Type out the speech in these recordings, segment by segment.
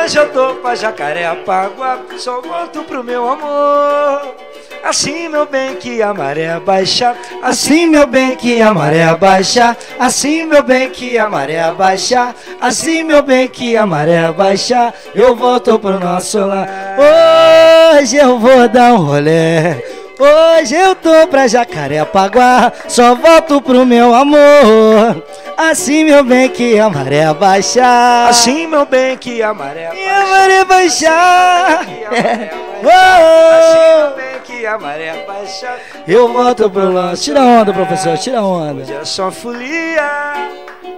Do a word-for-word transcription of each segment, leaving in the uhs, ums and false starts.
Hoje eu tô pra Jacarepaguá, só volto pro meu amor. Assim, meu bem, que a maré baixa. Assim, meu bem, que a maré baixa. Assim, meu bem, que a maré baixa. Assim, meu bem, que a maré baixa. Eu volto pro nosso lar. Hoje eu vou dar um rolê. Hoje eu tô pra Jacarepaguá, só volto pro meu amor. Assim, meu bem, que a maré baixa. Assim, meu bem, que a maré baixa. E a maré baixar. Assim, meu bem, que a maré baixa. Eu volto pro lance. Tira onda, professor, tira onda. Hoje é só folia.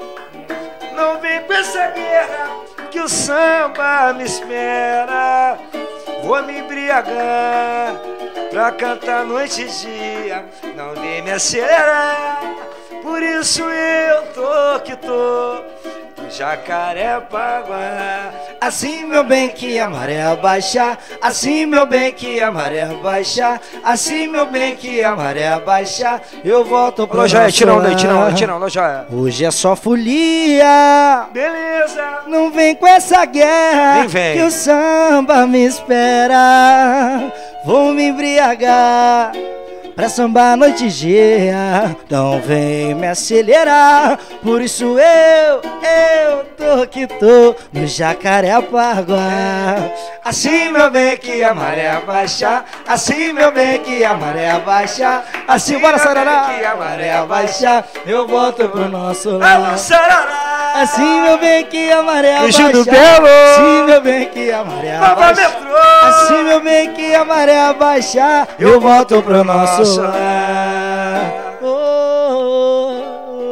Não vem com essa guerra, que o samba me espera. Vou me embriagar pra cantar noite e dia. Não vem me acelerar, por isso eu tô que tô no Jacarepaguá. Assim, meu bem, que a maré baixa. Assim, meu bem, que a maré baixa. Assim, meu bem, que a maré baixa. Eu volto pro Joia, tira onda aí, tira onda, tira onda, Joia. Hoje é só folia. Beleza. Não vem com essa guerra, vem, vem. Que o samba me espera. Vou me embriagar pra sambar a noite e dia. Não vem me acelerar, por isso eu, eu tô que tô no Jacarepaguá. Assim, meu bem, que a maré baixa. Assim, meu bem, que a maré baixa. Assim, bora, sarará, que a maré baixa. Eu volto pro nosso lar. Assim, meu bem, que a maré baixa. Assim, meu bem, que a maré baixa. Assim, meu bem, que a maré baixa. Eu volto pro nosso lar. Oh, oh,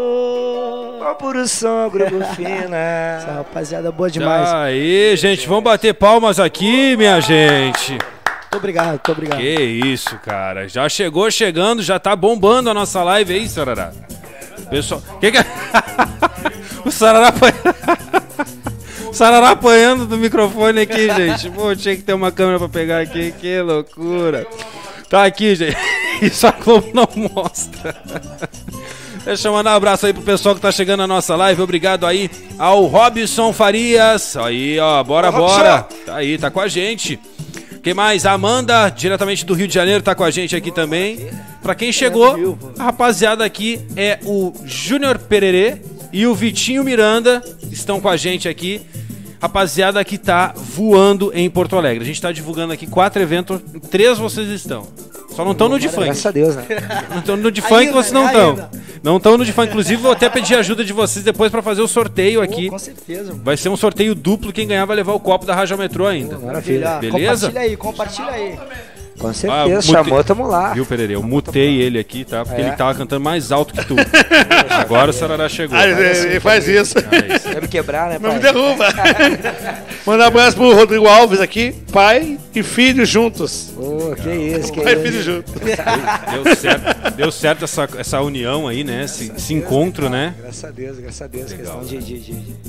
oh. Puro som, grupo fina. Essa rapaziada boa demais. Aí, gente, vamos bater palmas aqui, minha gente. Muito obrigado, muito obrigado. Que isso, cara. Já chegou chegando, já tá bombando a nossa live aí, Sarará. Pessoal, que que é? O Sarará apanhando. Sarará apanhando do microfone aqui, gente. Pô, tinha que ter uma câmera pra pegar aqui. Que loucura. Tá aqui, gente. Isso a Globo não mostra. Deixa eu mandar um abraço aí pro pessoal que tá chegando na nossa live. Obrigado aí ao Robson Farias. Aí, ó, bora, bora. Tá aí, tá com a gente. Quem mais? A Amanda, diretamente do Rio de Janeiro, tá com a gente aqui também. Pra quem chegou, a rapaziada aqui é o Júnior Pererê e o Vitinho Miranda. Estão com a gente aqui. Rapaziada que tá voando em Porto Alegre. A gente tá divulgando aqui quatro eventos, três vocês estão. Só não estão no de funk. Graças a Deus, né? Não estão no de funk, ainda, vocês não estão. Não estão no de funk. Inclusive, vou até pedir ajuda de vocês depois pra fazer o sorteio aqui. Oh, com certeza. Vai ser um sorteio duplo, quem ganhar vai levar o copo da Raja Metrô ainda. Oh, maravilha. Beleza? Compartilha aí, compartilha aí. Com certeza, ah, mutei, chamou, tamo lá. Viu, Pererê? Eu mutei ele aqui, tá? Porque é. ele tava cantando mais alto que tu. Agora o Sarará chegou. Ah, ele, ele faz isso. Ah, Vai me quebrar, né, pai? Não me derruba. Manda um abraço pro Rodrigo Alves aqui. Pai e filho juntos. Oh, que isso, que pai isso. e filho juntos. Deu certo, deu certo essa, essa união aí, né? Esse, esse encontro, Deus, né? Graças a Deus, graças a Deus. Legal. Questão de, de, de, de,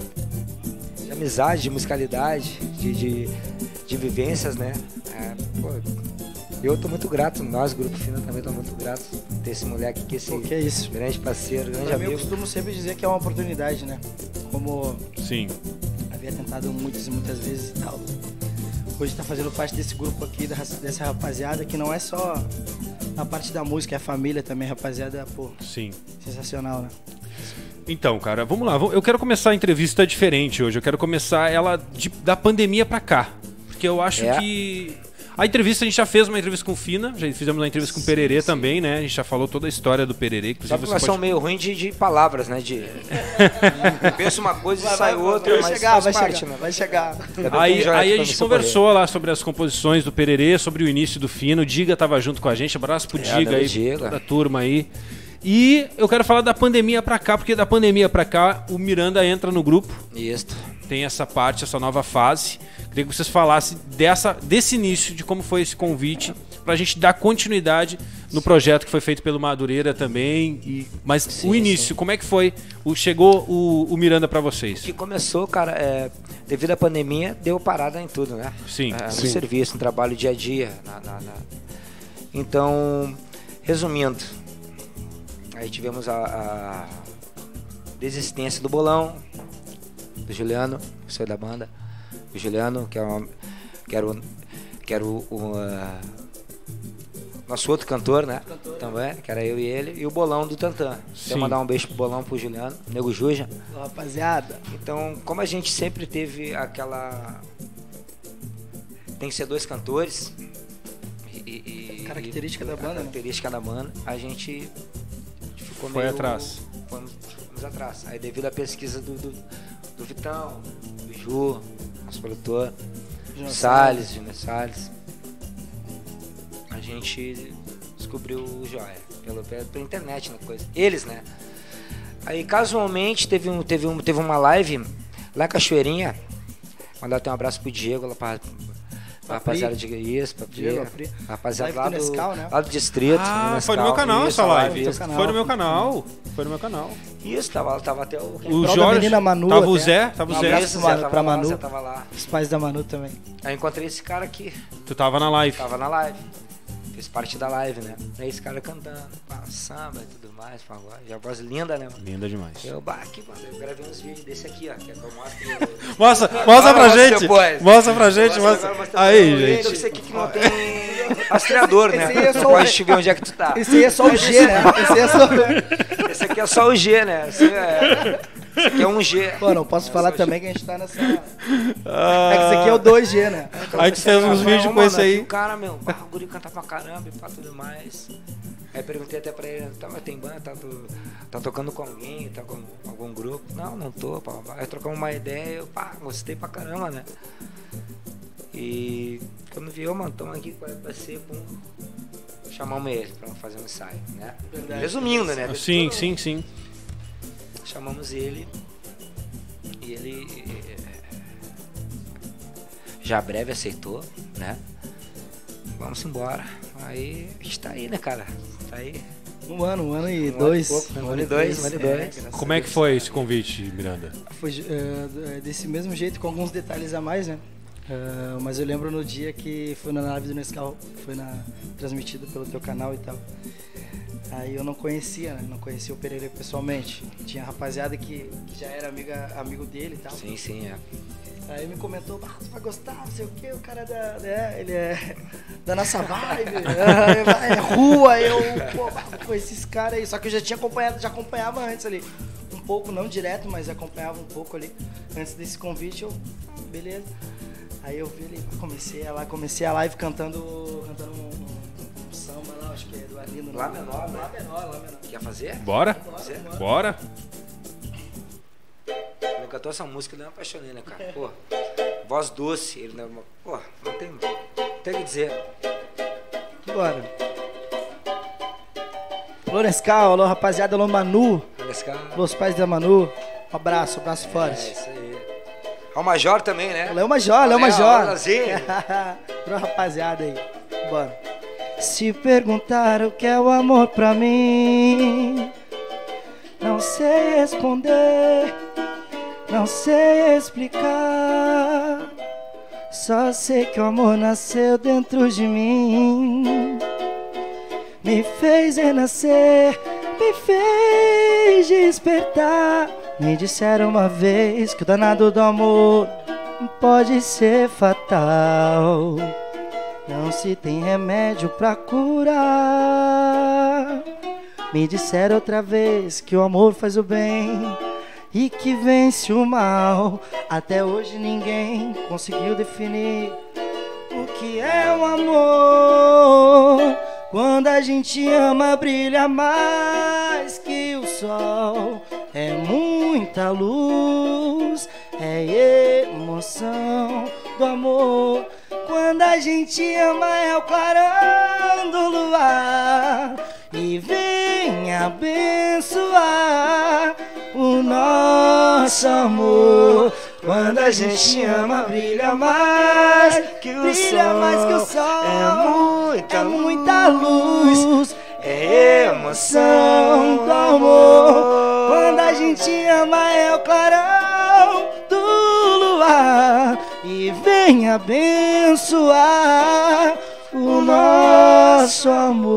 de amizade, de musicalidade, de... de... de vivências, né? É, pô, eu tô muito grato, nós, Grupo Fina, também tô muito grato por ter esse moleque aqui, esse que é isso? grande parceiro, grande pra amigo. Mim, eu costumo sempre dizer que é uma oportunidade, né? Como Sim. havia tentado muitas e muitas vezes e tal. Hoje tá fazendo parte desse grupo aqui, dessa rapaziada, que não é só a parte da música, é a família também, rapaziada, pô. Sim. Sensacional, né? Então, cara, vamos lá. Eu quero começar a entrevista diferente hoje. Eu quero começar ela de, da pandemia pra cá. Porque eu acho é. que... A entrevista, a gente já fez uma entrevista com o Fina, já fizemos uma entrevista com o Pererê sim. também, né? A gente já falou toda a história do Pererê. Só que nós somos meio ruim de, de palavras, né? De... Pensa uma coisa e vai, sai vai, outra, vai, mas chegar, vai parte, chegar, né? vai chegar. Aí, aí a gente conversou lá sobre as composições do Pererê, sobre o início do Fina. O Diga tava junto com a gente. Abraço pro é, Diga aí, Diga. Toda a turma aí. E eu quero falar da pandemia pra cá, porque da pandemia pra cá o Miranda entra no grupo. Isso. Tem essa parte, essa nova fase. Queria que vocês falassem dessa, desse início, de como foi esse convite, pra gente dar continuidade no projeto que foi feito pelo Madureira também. E, mas sim, o início, sim. como é que foi? O, chegou o, o Miranda pra vocês? O que começou, cara, é, devido à pandemia, deu parada em tudo, né? Sim. É, no sim. serviço, no trabalho dia a dia. Na, na, na... Então, resumindo, aí tivemos a, a desistência do Bolão, do Juliano, que saiu da banda. o Juliano, que, é uma, que era o, que era o, o uh, nosso outro cantor, né? Cantor, também, que era eu e ele, e o Bolão do Tantã. Quero mandar um beijo pro Bolão, pro Juliano, Nego Juja. Rapaziada. Então, como a gente sempre teve aquela... Tem que ser dois cantores. E, e, característica e, da banda. Característica né? da banda. A gente ficou Foi meio... atrás. Fomos, fomos atrás. Aí devido à pesquisa do, do, do Vitão, do Ju, nosso produtor, Júnior Salles, Júnior Salles, a gente descobriu o Joia, pela, pela internet, né, coisa. Eles, né? Aí casualmente teve, um, teve, um, teve uma live lá em Cachoeirinha. Mandar até um abraço pro Diego, lá pra, pra rapaziada de isso, pra Diego, Pri. Rapaziada lá do, Nescau, né? lá do distrito. Ah, Nescau, foi no meu canal isso, essa live. live Foi, foi no meu canal. Foi no meu canal. Isso, tava, tava até o... O Jorge, Manu, tava o até. Zé, tava o Um Zé. abraço Isso, pra, Zé, pra lá, Manu. Zé tava lá. Os pais da Manu também. Aí encontrei esse cara aqui, Tu tava na live. tava na live. Fez parte da live, né? Aí esse cara cantando, pá, samba e tudo mais, pagode. E a voz linda, né, mano? Linda demais. Eu, bah, aqui, mano, eu gravei uns vídeos desse aqui, ó, que é que eu mostro. Mostra, mostra pra gente. Depois. Mostra pra gente. Mostra, Mostra. mostra Aí, pra gente. Esse aqui que não tem rastreador, né? Esse aí é só Não o- pode te ver onde é que tu tá. Esse aí é só o G, né? Esse aí é só... Esse aqui é só o G, né? Esse, é... esse aqui é um G. Pô, não posso falar também que a gente tá nessa... É Ah, que esse aqui é o dois G, né? Aí tu fez uns vídeos com esse aí. O cara, meu, bah, o guri canta pra caramba e pra tudo mais. Aí perguntei até pra ele, tá, mas tem banda, tá, tu, tá tocando com alguém, tá com algum grupo? Não, não tô, pá, pá. Aí trocamos uma ideia, eu, pá, gostei pra caramba, né? E quando viu, mano, tamo aqui vai ser, pum, chamamos ele pra fazer um ensaio, né? Verdade. Resumindo, né? Sim, sim, sim. Chamamos ele e ele já breve aceitou, né? Vamos embora. Aí a gente tá aí, né, cara? Tá aí. Um ano, um ano e Um ano dois. e pouco, um ano e dois, um ano e dois. graças Como a é que Deus. foi esse convite, Miranda? Foi eh, desse mesmo jeito, com alguns detalhes a mais, né? Eh, mas eu lembro no dia que foi na live do Nescau, foi na, transmitido pelo teu canal e tal. Aí eu não conhecia, né? Não conhecia o Pereira pessoalmente. Tinha rapaziada que, que já era amiga, amigo dele e tal. Sim, sim, é. Aí me comentou, ah, você vai gostar, não sei o que, o cara é da, né, ele é da nossa vibe, é, é rua, eu, pô, conheci esse cara aí, só que eu já tinha acompanhado, já acompanhava antes ali, um pouco, não direto, mas acompanhava um pouco ali, antes desse convite, eu, ah, beleza. Aí eu vi ali, comecei a lá, comecei a live cantando, cantando um, um, um samba lá, acho que é do Arlindo. Lá menor, né? Lá menor, lá menor. Quer fazer? Bora? Fazer? Bora? Quando cantou essa música, eu me apaixonei, né, cara? Pô, voz doce, ele não é uma... Pô, não tem, não tem o que dizer. Bora. Alô, Nescau, alô, rapaziada, alô, Manu, Olha esse cara. alô, os pais da Manu, um abraço, um abraço É forte. isso aí. Ao Major também, né? Léo Major, Léo Léo, Major. Léozinho. Pra rapaziada aí. Bora. Se perguntar o que é o amor pra mim, não sei responder, não sei explicar. Só sei que o amor nasceu dentro de mim, me fez renascer, me fez despertar. Me disseram uma vez que o danado do amor pode ser fatal, não se tem remédio pra curar. Me disseram outra vez que o amor faz o bem e que vence o mal. Até hoje ninguém conseguiu definir o que é o amor. Quando a gente ama, brilha mais que o sol. É muita luz, é emoção do amor. Quando a gente ama, é o clarão do luar e vem abençoar o nosso amor. Quando a gente ama, brilha mais que o brilha sol. Mais que o sol. É muita, é muita luz, é emoção do amor. Quando a gente ama, é o clarão do luar e vem abençoar o nosso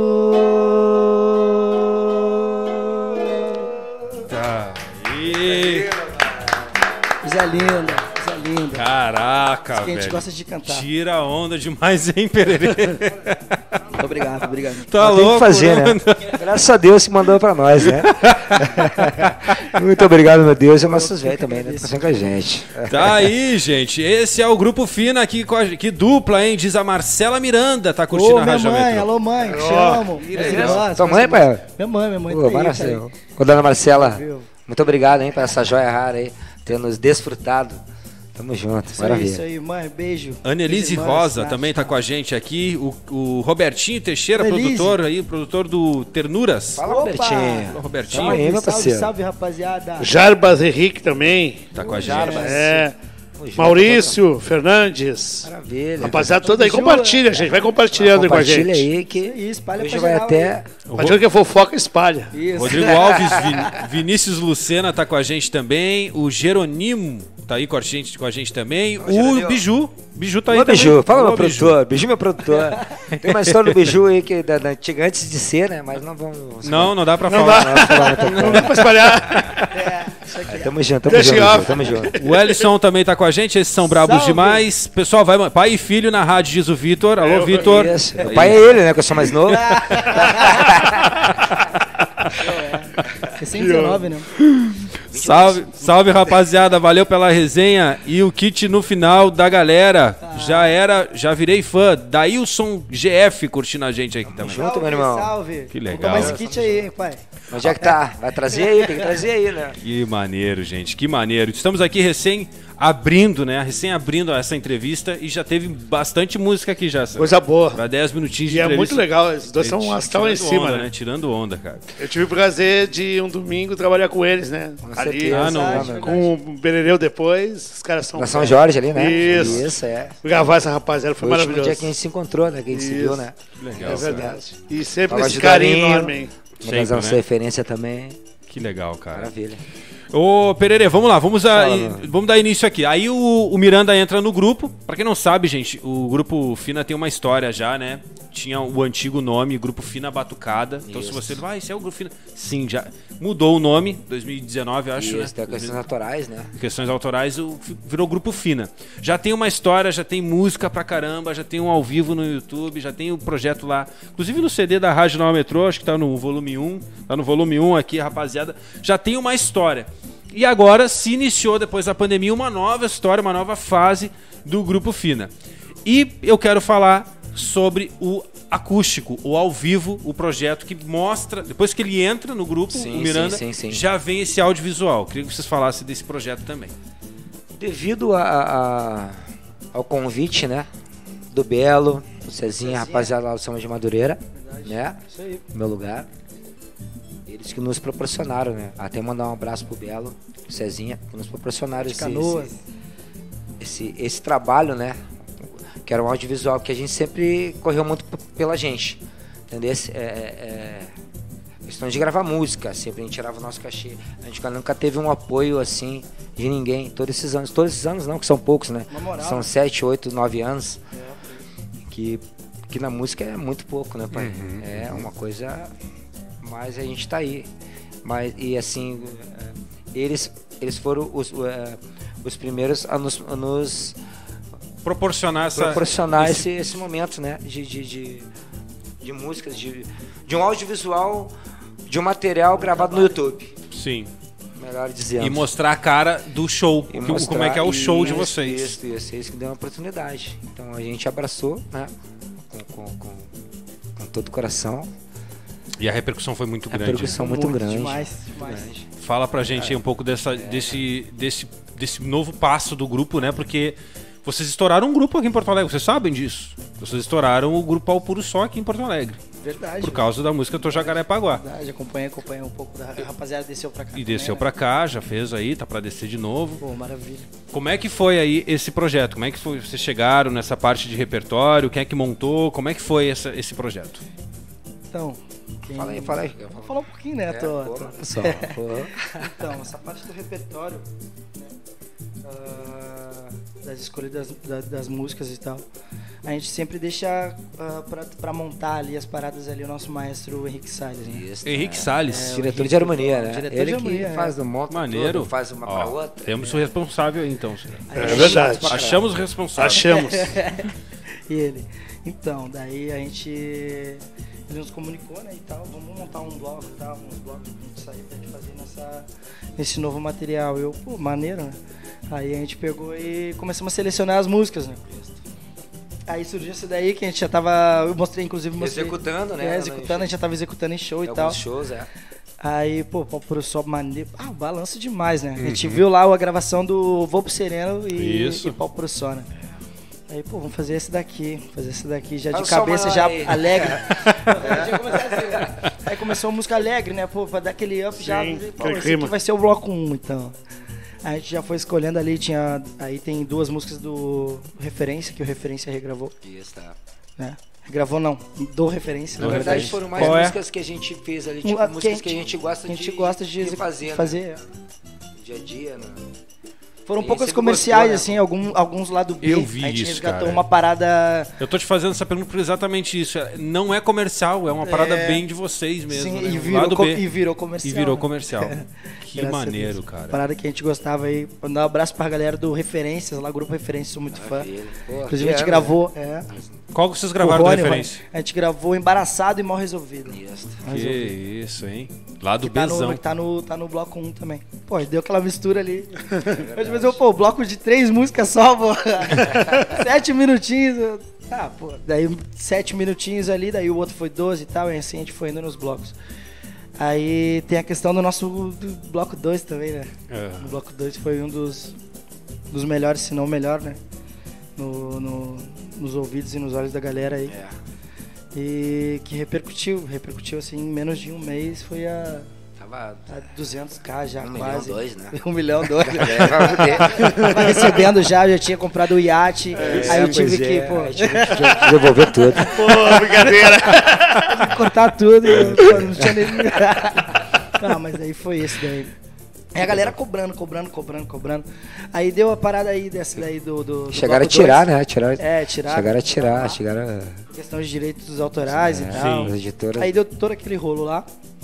amor. Tá aí. Coisa linda, coisa linda. Caraca, Isso que a gente velho. gosta de cantar. Tira onda demais, hein, Pererê? Muito obrigado, obrigado. Tá Não tem louco, que fazer, né? Graças a Deus que mandou pra nós, né? Muito obrigado, meu Deus, e nossos velhos também, né? Tá sempre com a gente. Tá aí, gente. Esse é o Grupo Fina aqui com a, que dupla, hein? Diz a Marcela Miranda, tá curtindo Ô, a minha Rádio mãe, Metrô. alô mãe, te Ó, amo. legal. Tua mãe, pai? Minha mãe, minha mãe Ô, tá aí, Marcelo. tá aí. Ô, dona Marcela, Viu? muito obrigado, hein, por essa joia rara aí, ter nos desfrutado. Tamo junto, Isso aí, maravilha. isso aí, mãe, beijo. Annelise Beijo, Rosa irmãs, também tá com a gente aqui. O, o Robertinho Teixeira, Annelise. produtor aí, produtor do Ternuras. Fala, Opa! Robertinho. Fala, Robertinho. Tamo aí, meu Salve, parceiro. salve, rapaziada. Jarbas Henrique também. Tá com a gente. Jarbas. É. Tamo junto, Maurício Fernandes. Maravilha. Rapaziada toda aí, Ju, compartilha, gente. Vai compartilhando aí com a Compartilha gente. aí que Isso, espalha hoje pra vai geral até... Compartilha que é fofoca, espalha. aí. Isso. Rodrigo Alves, Vin- Vinícius Lucena tá com a gente também. O Jerônimo tá aí com a gente, com a gente também. O Jerônimo. Biju. Biju tá aí Ô, também. Biju, fala, meu Ô, Biju. produtor. Biju, meu produtor. Tem uma história do Biju aí que da, da antiga, antes de ser, né? Mas não vamos... Não, não dá pra Não falar. dá. Não, falar muita Não coisa. dá pra espalhar. É, isso aqui. Tamo junto, tamo Deixa junto, em Biju, off. tamo junto. O Ellison também tá com a gente, esses são brabos Salve. demais. Pessoal, vai, pai e filho na rádio, diz o Vitor. Alô, Eu- Vitor. Isso. O pai é ele, né? Que eu sou mais novo. recém dezenove, né? Salve, salve rapaziada, valeu pela resenha e o kit no final da galera. Já era, já virei fã. Daílson G F curtindo a gente aqui também. Junto, meu irmão. Salve. Que legal. Vou tomar esse kit aí, hein, pai. Onde é que tá? Vai trazer aí, tem que trazer aí, né? Que maneiro, gente, que maneiro. Estamos aqui recém abrindo, né? Recém abrindo essa entrevista e já teve bastante música aqui já. Coisa boa. Pra dez minutinhos de E é entrevista. muito legal, esses dois são um Tirando astral em cima, onda, né? Tirando onda, cara. Eu tive o prazer de um domingo trabalhar com eles, né? Com Ali, certeza. Ah, não. Verdade, com o Berereu depois, os caras são... Na São Jorge ali, né? Isso. Isso, é. Gravar essa rapaziada foi Foi o último maravilhoso. dia que a gente se encontrou, né? Que a gente se Isso. viu, né? Legal. É verdade. E sempre Tava esse de carinho Dorinho. enorme, hein? Uma Sempre, das nossas né? referências também. Que legal, cara. Maravilha. Ô, Pererê, vamos lá, vamos, a, Fala, mano. vamos dar início aqui. Aí o, o Miranda entra no grupo. Pra quem não sabe, gente, o Grupo Fina tem uma história já, né? Tinha o antigo nome, Grupo Fina Batucada. Então, se Isso. você vai, ah, esse é o Grupo Fina. Sim, já mudou o nome, dois mil e dezenove, eu acho, Isso, tem né? questões naturais, né? Questões autorais, o- virou Grupo Fina. Já tem uma história, já tem música pra caramba, já tem um ao vivo no YouTube, já tem o projeto lá. Inclusive no C D da Rádio Nova Metrô, acho que tá no volume um. Tá no volume um aqui, rapaziada. Já tem uma história. E agora se iniciou, depois da pandemia, uma nova história, uma nova fase do Grupo Fina. E eu quero falar sobre o acústico, o ao vivo, o projeto que mostra, depois que ele entra no grupo, Sim, o Miranda, sim, sim, sim. já vem esse audiovisual. Queria que vocês falassem desse projeto também. Devido a, a- ao convite, né? Do Belo, do Cezinha, rapaziada lá do Samba de Madureira, né? Isso aí. No meu lugar. Eles que nos proporcionaram, né? Até mandar um abraço pro Belo, pro Cezinha, que nos proporcionaram esse, Canoas. esse, esse, esse trabalho, né? Que era um audiovisual que a gente sempre correu muito p- pela gente. Entendeu? É, é, é questão de gravar música, sempre a gente tirava o nosso cachê. A gente nunca teve um apoio assim de ninguém, todos esses anos. Todos esses anos não, que são poucos, né? Uma moral, São né? sete, oito, nove anos. É. Que, que na música é muito pouco, né, pai? É uma coisa. Mas a gente tá aí. Mas, e assim, eh, eles, eles foram os, eh, os primeiros a nos, a nos Proporcionar essa. proporcionar esse- esse, esse momento, né? De, de, de, de músicas, de, de um audiovisual, de um material gravado no YouTube. Sim. Melhor dizendo. E mostrar a cara do show. E que- como mostrar- é que é o show de isso, vocês. Isso, isso, isso que deu uma oportunidade. Então a gente abraçou, né? Com, com, com, com todo o coração. E a repercussão foi muito A grande. repercussão muito, grande. Demais, demais. grande. Fala pra gente aí um pouco dessa, desse, desse, desse novo passo do grupo, né? Porque vocês estouraram um grupo aqui em Porto Alegre, vocês sabem disso. Vocês estouraram o grupo Ao Puro Só aqui em Porto Alegre. Verdade. Por causa da música Tô Jacarepaguá. Verdade, acompanhei, acompanhei um pouco da a rapaziada, desceu pra cá. E também, desceu né? pra cá, já fez aí, tá pra descer de novo. Pô, maravilha. Como é que foi aí esse projeto? Como é que foi, vocês chegaram nessa parte de repertório? Quem é que montou? Como é que foi essa, esse projeto? Então. quem- Fala aí, fala aí. Vou falar um pouquinho, né? É, tô, pô, tô- pessoal, pô. Então, essa parte do repertório, né, ah, das escolhas das, da- das músicas e tal, a gente sempre deixa uh, pra, pra montar ali as paradas ali o nosso maestro Henrique Salles, né? Isso, Henrique é. Salles. É, Diretor de harmonia, né? Diretor Ele de que harmonia, faz é. o monte Maneiro. todo, faz uma Ó, pra outra. Temos o responsável aí, então. senhor. Aí É a gente- verdade. Achamos o responsável. Achamos. E ele. Então, daí a gente. Ele nos comunicou, né? E tal, vamos montar um bloco e tal, um bloco pra gente sair pra gente fazer nessa, nesse novo material. Eu, pô, maneiro, né? Aí a gente pegou e começamos a selecionar as músicas, né? Aí surgiu isso daí que a gente já tava. Eu mostrei, inclusive, mostrei, Executando, né? É, executando, a gente já tava executando em show e tal. Alguns shows, é. Aí, pô, Pau Pro Sol, maneiro. Ah, o balanço demais, né? A gente viu lá a gravação do Voo pro Sereno e, Isso. e Pau Pro Sol, né? Aí, pô, vamos fazer esse daqui, fazer esse daqui já Faz de o som cabeça, maior já aí. alegre. Já começou assim. Aí começou a música alegre, né? Pô, pra dar aquele up já. Sim, Pô, aquele esse clima. aqui vai ser o bloco um, então. Aí a gente já foi escolhendo ali, tinha. Aí tem duas músicas do Referência, que o Referência regravou, Isso, tá. né? Regravou não, do Referência. Na Do verdade, Referência. foram mais Qual é? músicas que a gente fez ali, tipo, Um, a- músicas que que a gente gosta que a gente de, gosta de, de fazer, né? fazer. No dia a dia, né? Foram E poucas sempre comerciais, gostou, né? assim, algum, alguns lá do B. Eu vi a gente isso, resgatou cara. uma parada. Eu tô te fazendo essa pergunta por exatamente isso. É- Não é comercial, é uma parada É. bem de vocês mesmo. Sim, né? e, Um virou lado co- B. e virou comercial. E virou né? comercial. Que Graças a maneiro, Deus. cara. Parada que a gente gostava aí. Mandar um abraço pra galera do Referências, lá, grupo Referências, sou muito fã. Maravilha. Pô, Inclusive que a gente ano, gravou. É, Qual que vocês o gravaram da Rony, referência? Rony. A gente gravou Embaraçado e Mal Resolvido. né? Isso. Mal Que Resolvido. isso, hein? Lá do Que tá Bezão. no, que tá, no, tá no bloco um também. Pô, deu aquela mistura ali. Mas, mas eu, pô, bloco de três músicas só, pô. Sete minutinhos. eu- Tá, pô. Daí sete minutinhos ali, daí o outro foi doze e tal, e assim a gente foi indo nos blocos. Aí tem a questão do nosso do bloco dois também, né? É. O bloco dois foi um dos, dos melhores, se não o melhor, né? No, no- nos ouvidos e nos olhos da galera aí. É. E que repercutiu, repercutiu assim, em menos de um mês foi a, Tava a duzentos k já um milhão, quase. dois, né? Um milhão, dois. É, vai poder. Tava recebendo já, já tinha comprado o iate. aí eu tive pois que, é, pô, aí tive que devolver tudo. Pô, brincadeira. cortar tudo. E eu, pô, não tinha nem. Ah, mas aí foi esse daí. Aí a galera cobrando, cobrando, cobrando, cobrando. Aí deu a parada aí dessa daí do. do, do Chegaram a bloco tirar, dois. né? Tirar, É, tirar. chegaram a tirar, chegaram a... Questão de direitos autorais É, e tal. as editoras. Aí deu todo aquele rolo lá.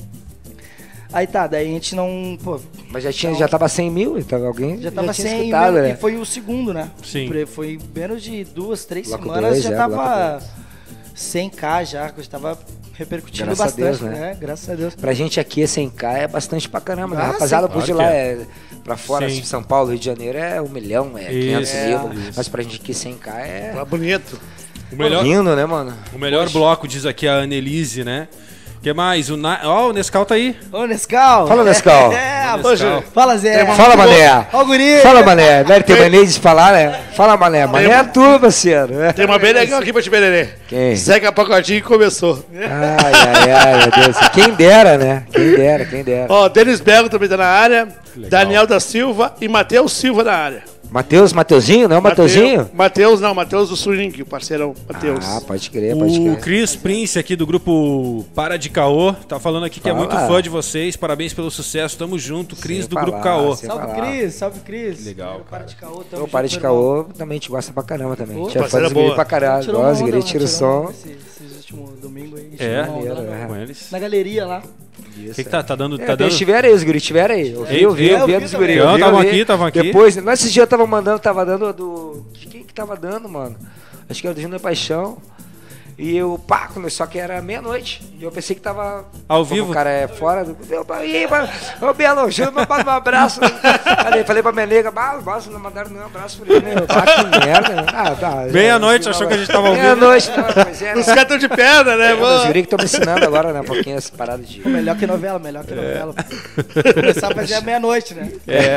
Aí tá, daí a gente não. Pô, Mas já, tinha, já tava cem mil, então alguém já tava tinha sem. escutado, mesmo, né? E foi o segundo, né? Sim. Foi- Foi menos de duas, três Bloco semanas dois, já é, tava bloco cem k já, que estava repercutindo Graças a bastante, Deus, né? né? Graças a Deus. Pra gente aqui, cem k é bastante pra caramba, né? Ah, Rapaziada, sim. por de Claro lá que é... Pra fora, Sim. São Paulo, Rio de Janeiro é um milhão, é quinhentos Isso, mil. isso. Mas pra gente aqui, cem k é... Tá bonito. O melhor, lindo, né, mano? o melhor bloco, diz aqui a Annelise, né? Que mais? O Na... Ó, o Nescau tá aí. Ô, Nescau! Fala, Nescau. É, Ô, Nescau. fala, Zé! Fala, mané. Ó o guri! Fala, mané. Né? Tem mania de falar, né? Fala, mané. Mané é tu, parceiro. né? Tem uma bem legal aqui pra te Bererê. Quem? Zeca Pagodinho começou. Ai, ai, ai, meu Deus. Quem dera, né? Quem dera, quem dera. Ó, Denis Belo também tá na área. Legal. Daniel da Silva e Matheus Silva na área. Matheus, Mateuzinho, não é o Mateuzinho? Matheus, não, Matheus do Swing, o parceirão. Matheus. Ah, pode crer, pode O crer. Cris Prince aqui do grupo Para de Caô tá falando aqui que é Fala. muito fã de vocês. Parabéns pelo sucesso. Tamo junto. Cris Sem do grupo falar, Caô. sem Salve, falar. Cris! Salve, Cris! Legal, Para cara. de caô, tamo Eu junto, parei de meu irmão. caô, também te gosta pra caramba também. Ô, Tinha parceira fãs guri boa. pra caralho. Tirou uma Gosta, onda, guri, mano, tira o tirou uma som. onda Esse, esse último domingo aí. É? tirou uma onda lá Maneiro, na- é. Com eles. Na galeria lá. O que, que tá, tá dando? É, Tá eles dando... estiveram aí, os guris estiveram aí. Eu vi, eu vi, É, eu vi eu dos vi guris. também. eu Não, vi, tavam eu vi. aqui, tavam aqui. Depois, nesse dia eu tava mandando, tava dando do... De quem que tava dando, mano? Acho que era do Júnior Paixão. E eu, pá, começou que era meia-noite. E eu pensei que tava... Ao como vivo? O cara é fora. Do... Eu, e aí, mano? Ô, Belo, Júnior, manda um abraço. falei, falei pra minha nega, bah, nossa, não mandaram nenhum abraço. Falei, meu, pá, que merda. né? Ah, tá. Meia-noite, achou que a gente tava ao vivo. Meia-noite, não, pois é, né? Os caras estão de pedra, né, É, os mano? guri que estão me ensinando agora, né? Um pouquinho essa parada de... Pô, melhor que novela, melhor que novela. Começar a fazer à meia-noite, né?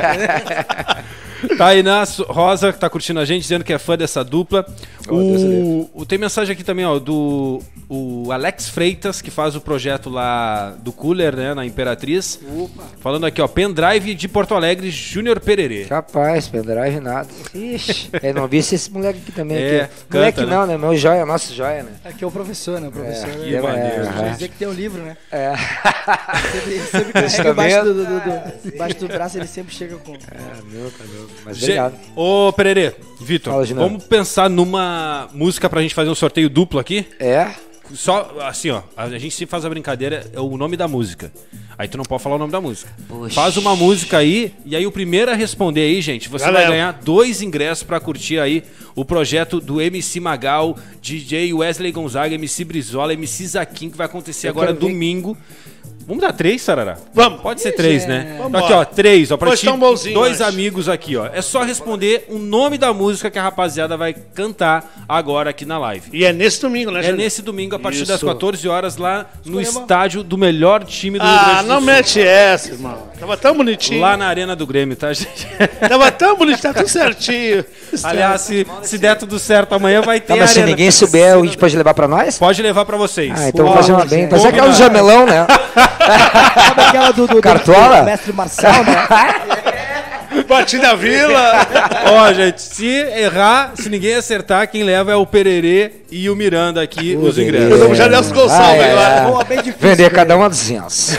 Tainá Rosa, que tá curtindo a gente, dizendo que é fã dessa dupla. Oh, Deus o, o- tem mensagem aqui também, ó, do o o Alex Freitas, que faz o projeto lá do Cooler, né, na Imperatriz. Opa. Falando aqui, ó, pendrive de Porto Alegre, Júnior Pererê. Capaz, pendrive nada. Ixi, eu não vi esse moleque aqui também. É, aqui. Moleque canta, não, né? Meu joia, nosso joia, né? Aqui é o professor, né? O professor. que é, maneiro, é, gente. dizer que tem um livro, né? É. Sempre, sempre Tá carrega embaixo vendo? do, do, do, embaixo do braço, ele sempre chega com... É, meu, tá louco. Mas Ge- obrigado. Ô, Pererê, Vitor, Fala, Ginão. vamos pensar numa música pra gente fazer um sorteio duplo aqui? É? Só, assim, ó, a gente sempre faz a brincadeira, é o nome da música. Aí tu não pode falar o nome da música. Poxa. Faz uma música aí, e aí o primeiro a responder aí, gente, você Galera. vai ganhar dois ingressos pra curtir aí o projeto do M C Magal, D J Wesley Gonzaga, M C Brizola, M C Zaquim, que vai acontecer Eu agora quero ver. domingo. Vamos dar três, Sarará? Vamos. Pode ser três, né? Vamos Aqui, embora. ó, três, ó, pra Pois ti, tá um bonzinho, dois eu acho. amigos aqui, ó. É só responder o nome da música que a rapaziada vai cantar agora aqui na live. E é nesse domingo, né, É Júnior? nesse domingo, a partir Isso. das quatorze horas, lá no Escolhemos. estádio do melhor time do Rio Ah, Grande do não Sul. mete essa, irmão. Tava tão bonitinho. Lá na Arena do Grêmio, tá, gente? Tava tão bonitinho, tá tudo certinho. Aliás, se, se der tudo certo amanhã, vai ter Tá, mas se Arena. ninguém souber, a gente pode levar pra nós? Pode levar pra vocês. Ah, então Ó, vou fazer uma bem. Mas é aquela do combinado. jamelão, né? Sabe aquela do, do, do, Cartola? do mestre Marcel, né? Bati na vila. Ó, gente, se errar, se ninguém acertar, quem leva é o Pererê e o Miranda aqui, os beleza. ingressos. Vamos já Nelson Gonçalves Ah, é. agora. Boa, bem difícil. Vender né? cada um a duzentos.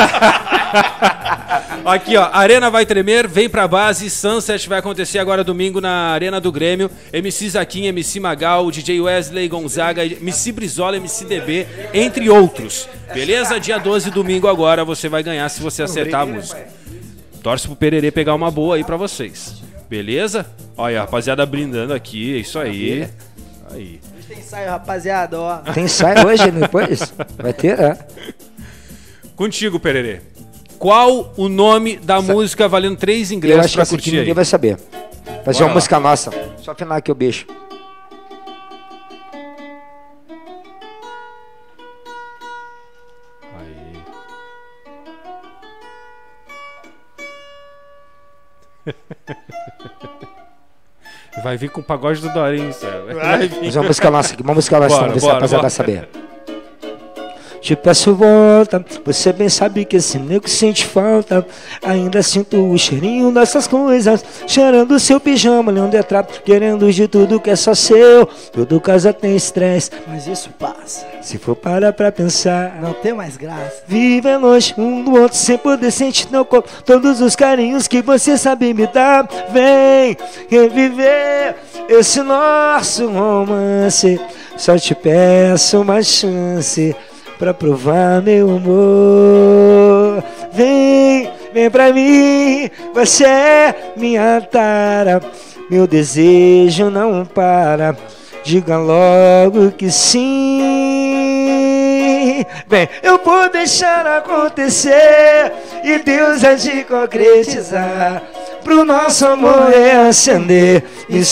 Aqui, ó, Arena vai tremer, vem pra base, Sunset vai acontecer agora domingo na Arena do Grêmio, M C Zaquim, M C Magal, D J Wesley Gonzaga, M C Brizola, M C D B, entre outros. Beleza? Dia doze, domingo agora, você vai ganhar se você acertar a música. Torce pro Pererê pegar uma boa aí pra vocês. Beleza? Olha, a rapaziada brindando aqui, é isso aí. Aí. Tem ensaio, rapaziada, ó. Tem ensaio hoje, depois? Vai ter, é? Contigo, Pererê. Qual o nome da música valendo três Eu ingressos acho que pra essa aqui curtir aí? ninguém vai saber. Vai ser Bora uma lá. música nossa. Só afinar aqui o beijo. Aí. Vai vir com o pagode do Dorinho, Céu. Vai vir. Mas é uma música nossa aqui, uma música nossa. Bora, Vamos ver se a bora, rapaziada bora. vai saber. Te peço volta, você bem sabe que esse nego sente falta. Ainda sinto o cheirinho dessas coisas, cheirando seu pijama, olhando atrás, querendo de tudo que é só seu. Todo casa tem estresse, Mas isso passa. se for parar pra pensar. Não tem mais graça. Vive longe um do outro sem poder sentir no corpo todos os carinhos que você sabe me dar. Vem reviver esse nosso romance. Só te peço uma chance pra provar meu amor. Vem, vem pra mim, você é minha tara. Meu desejo não para, diga logo que sim. Bem, eu vou deixar acontecer e Deus há de concretizar, pro nosso amor reacender e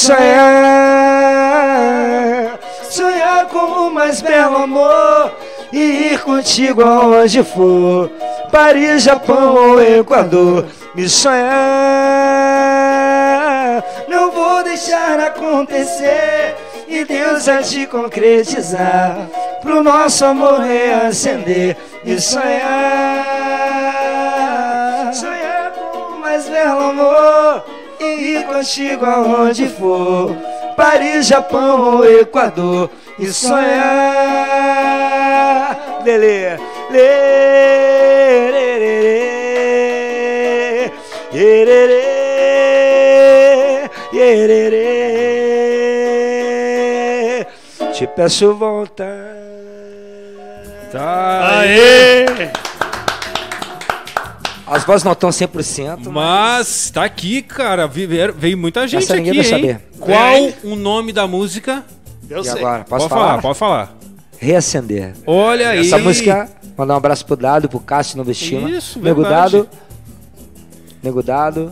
sonhar. Sonhar com o mais belo amor e ir contigo aonde for, Paris, Japão ou Equador, me sonhar. Não vou deixar acontecer e Deus há de concretizar, pro nosso amor reacender e sonhar. Sonhar com o mais belo amor e ir contigo aonde for, Paris, Japão ou Equador, e sonhar. Lelê, lê, lê, lê, lê, lê, lê, lê, lê. Te peço volta. Tá. Aê! As vozes não estão cem por cento. Mas tá aqui, cara. Veio, veio muita gente Essa ninguém aqui, vai hein? saber. Qual Vem. o nome da música? Eu E sei. agora, posso pode falar? falar, pode falar. Reacender. Olha aí. Essa música, mandar um abraço pro Dado, pro Cássio, Novo Estima. Isso, Nego verdade. Dado, Nego Dado,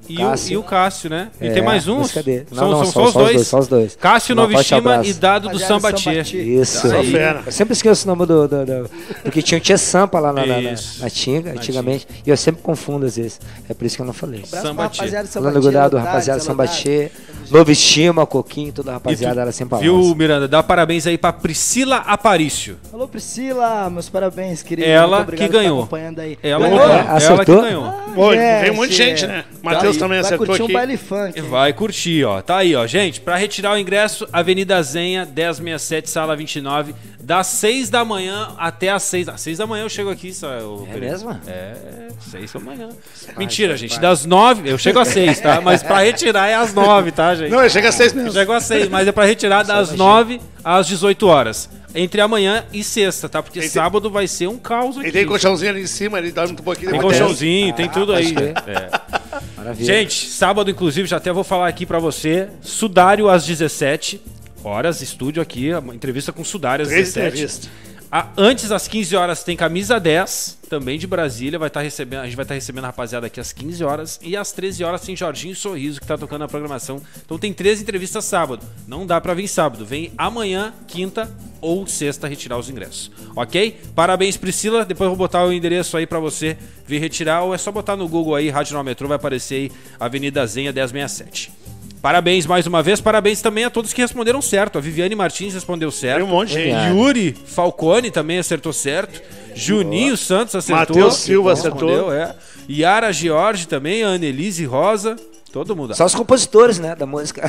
E, Cássio. o, e o Cássio, né? E É, tem mais um? música dele. São, Não, não, são só- só os só os dois. dois, só os dois. Cássio Um forte Novestima abraço. e Dado do Rapaziada do Sambatê. Sambatê. Isso. Aí. Fera. Eu sempre esqueço o nome do. do, do porque tinha o Tia Sampa lá na, na, na, Isso. na Tinga, antigamente. E eu sempre confundo às vezes. É por isso que eu não falei. Abraço pra Sambatê. rapaziada do Falando Sambatê. cuidado, Lotares, rapaziada Zé Sambatê, Lotares. Novo Estima, Coquinho, toda a E rapaziada tu- era sempre Viu, Miranda? Dá parabéns aí pra Priscila Aparício. Alô, Priscila, meus parabéns, querida. Ela Muito obrigado que por estar ganhou. acompanhando aí. Ela, Ganhou? ganhou. É, Ela que acertou? ganhou. Pô, Yes, veio um monte de é. gente, né? Matheus Vai- também vai acertou curtir aqui. um baile funk. Vai curtir, ó. Tá aí, ó. Gente, pra retirar o ingresso, Avenida Zenha, dez sessenta e sete, sala vinte e nove, das seis da manhã até as seis. Às seis da manhã eu chego aqui, só. Eu, É mesmo? É, seis da manhã. Mentira, gente. Das nove, eu chego às seis, tá? Mas pra retirar é às nove, tá, gente? Não, chega a seis mesmo. Chego às seis, mas é pra retirar das nove às dezoito horas. Entre amanhã e sexta, tá? Porque tem- sábado vai ser um caos aqui. Ele tem colchãozinho ali em cima, ele dorme um pouquinho. Tem depois colchãozinho, tem tudo aí. pode crer. É. Maravilha. Gente, sábado, inclusive, já até vou falar aqui pra você. Sudário às dezessete horas, estúdio aqui, uma entrevista com Sudário às Três dezessete. entrevistas. Ah, antes, às quinze horas, tem Camisa dez, também de Brasília. Vai estar recebendo, a gente vai estar recebendo a rapaziada aqui às quinze horas. E às treze horas tem Jorginho Sorriso, que tá tocando a programação. Então tem três entrevistas sábado. Não dá pra vir sábado. Vem amanhã, quinta ou sexta retirar os ingressos. Ok? Parabéns, Priscila. Depois eu vou botar o endereço aí pra você vir retirar. Ou é só botar no Google aí, Rádio Nova Metrô, vai aparecer aí, Avenida Zenha dez sessenta e sete. Parabéns mais uma vez, parabéns também a todos que responderam certo. A Viviane Martins respondeu certo. Tem um monte de gente. Obrigado. Yuri Falcone também acertou certo. Juninho Santos acertou. Matheus Silva Respondeu, acertou. É. Yara George também, a Annelise Rosa. Todo mundo. Só os compositores, né, da música.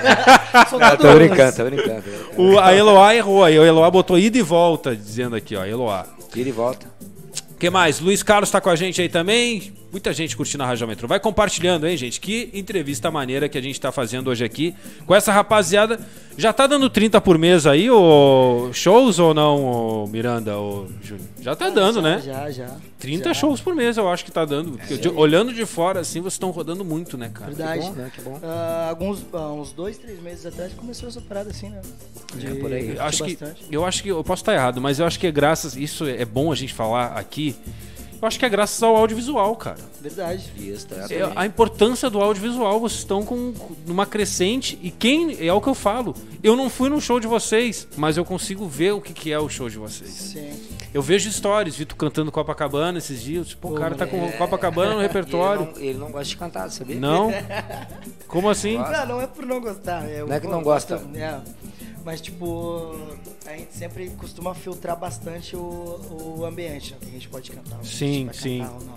São Ah, tô todos- brincando, tô brincando. O, a Eloá errou aí. O Eloá botou ida e volta, dizendo aqui, ó. Eloá. Tira e volta. O que mais? Luiz Carlos tá com a gente aí também. Muita gente curtindo a Rádio Metrô. Vai compartilhando, hein, gente? Que entrevista maneira que a gente tá fazendo hoje aqui com essa rapaziada. Já tá dando trinta por mês aí, ô shows ou não, ô Miranda, ô Júnior? Já tá dando, já, né? Já, já. trinta já. shows por mês, eu acho que tá dando. Porque de- olhando de fora, assim, vocês estão rodando muito, né, cara? Verdade. Que bom, né? Que bom. Ah, alguns, ah, uns dois, três meses atrás começou essa parada assim, né? De, É, por aí. curtir Eu acho que, bastante. eu acho que eu posso estar errado, mas eu acho que é graças, isso é bom a gente falar aqui. Eu acho que é graças ao audiovisual, cara. Verdade. Isso, tá. É, a importância do audiovisual, vocês estão com numa crescente e quem é o que eu falo. Eu não fui no show de vocês, mas eu consigo ver o que, que é o show de vocês. Sim. Eu vejo stories, vi tu cantando Copacabana esses dias, tipo, o Pô, cara tá com moleque. Copacabana no repertório. Ele não, ele não gosta de cantar, sabia? Não? Como assim? Não, não é por não gostar. É, Não é que eu não gosto, gosta. é. Mas, tipo, a gente sempre costuma filtrar bastante o, o ambiente, né? Que a gente pode cantar. o que Sim, a gente vai sim. cantar ou não.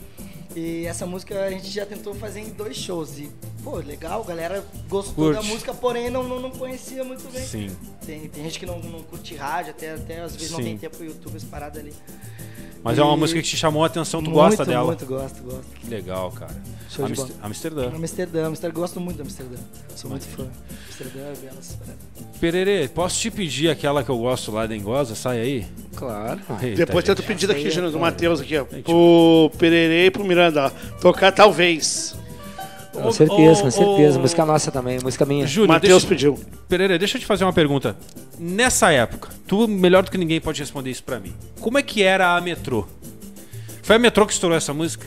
E essa música a gente já tentou fazer em dois shows. E, pô, legal, a galera gostou Curte. da música, porém não, não, não conhecia muito bem. Sim. Tem, tem gente que não, não curte rádio, até, até às vezes não Sim. tem tempo pro YouTube, essa parada ali. Mas é uma E- música que te chamou a atenção, tu muito, gosta dela. Muito, gosto, gosto. Que legal, cara. Show de Amster- bola. Amsterdã. Amsterdã, Amsterdã, gosto muito de Amsterdã. Sou muito fã. Amsterdã, Belas. Pererê, posso te pedir aquela que eu gosto lá da Engosa? Sai aí. Claro. Eita, Depois tem outro gente. pedido aqui, Júnior, do Matheus aqui, ó. Gente. Pro Pererê e pro Miranda, ó. Tocar talvez. Com certeza, Ô, com certeza. ô, Música nossa também, música minha. Júnior, Matheus deixa, pediu. Pereira, deixa eu te fazer uma pergunta. Nessa época, tu melhor do que ninguém pode responder isso pra mim. Como é que era a Metrô? Foi a Metrô que estourou essa música?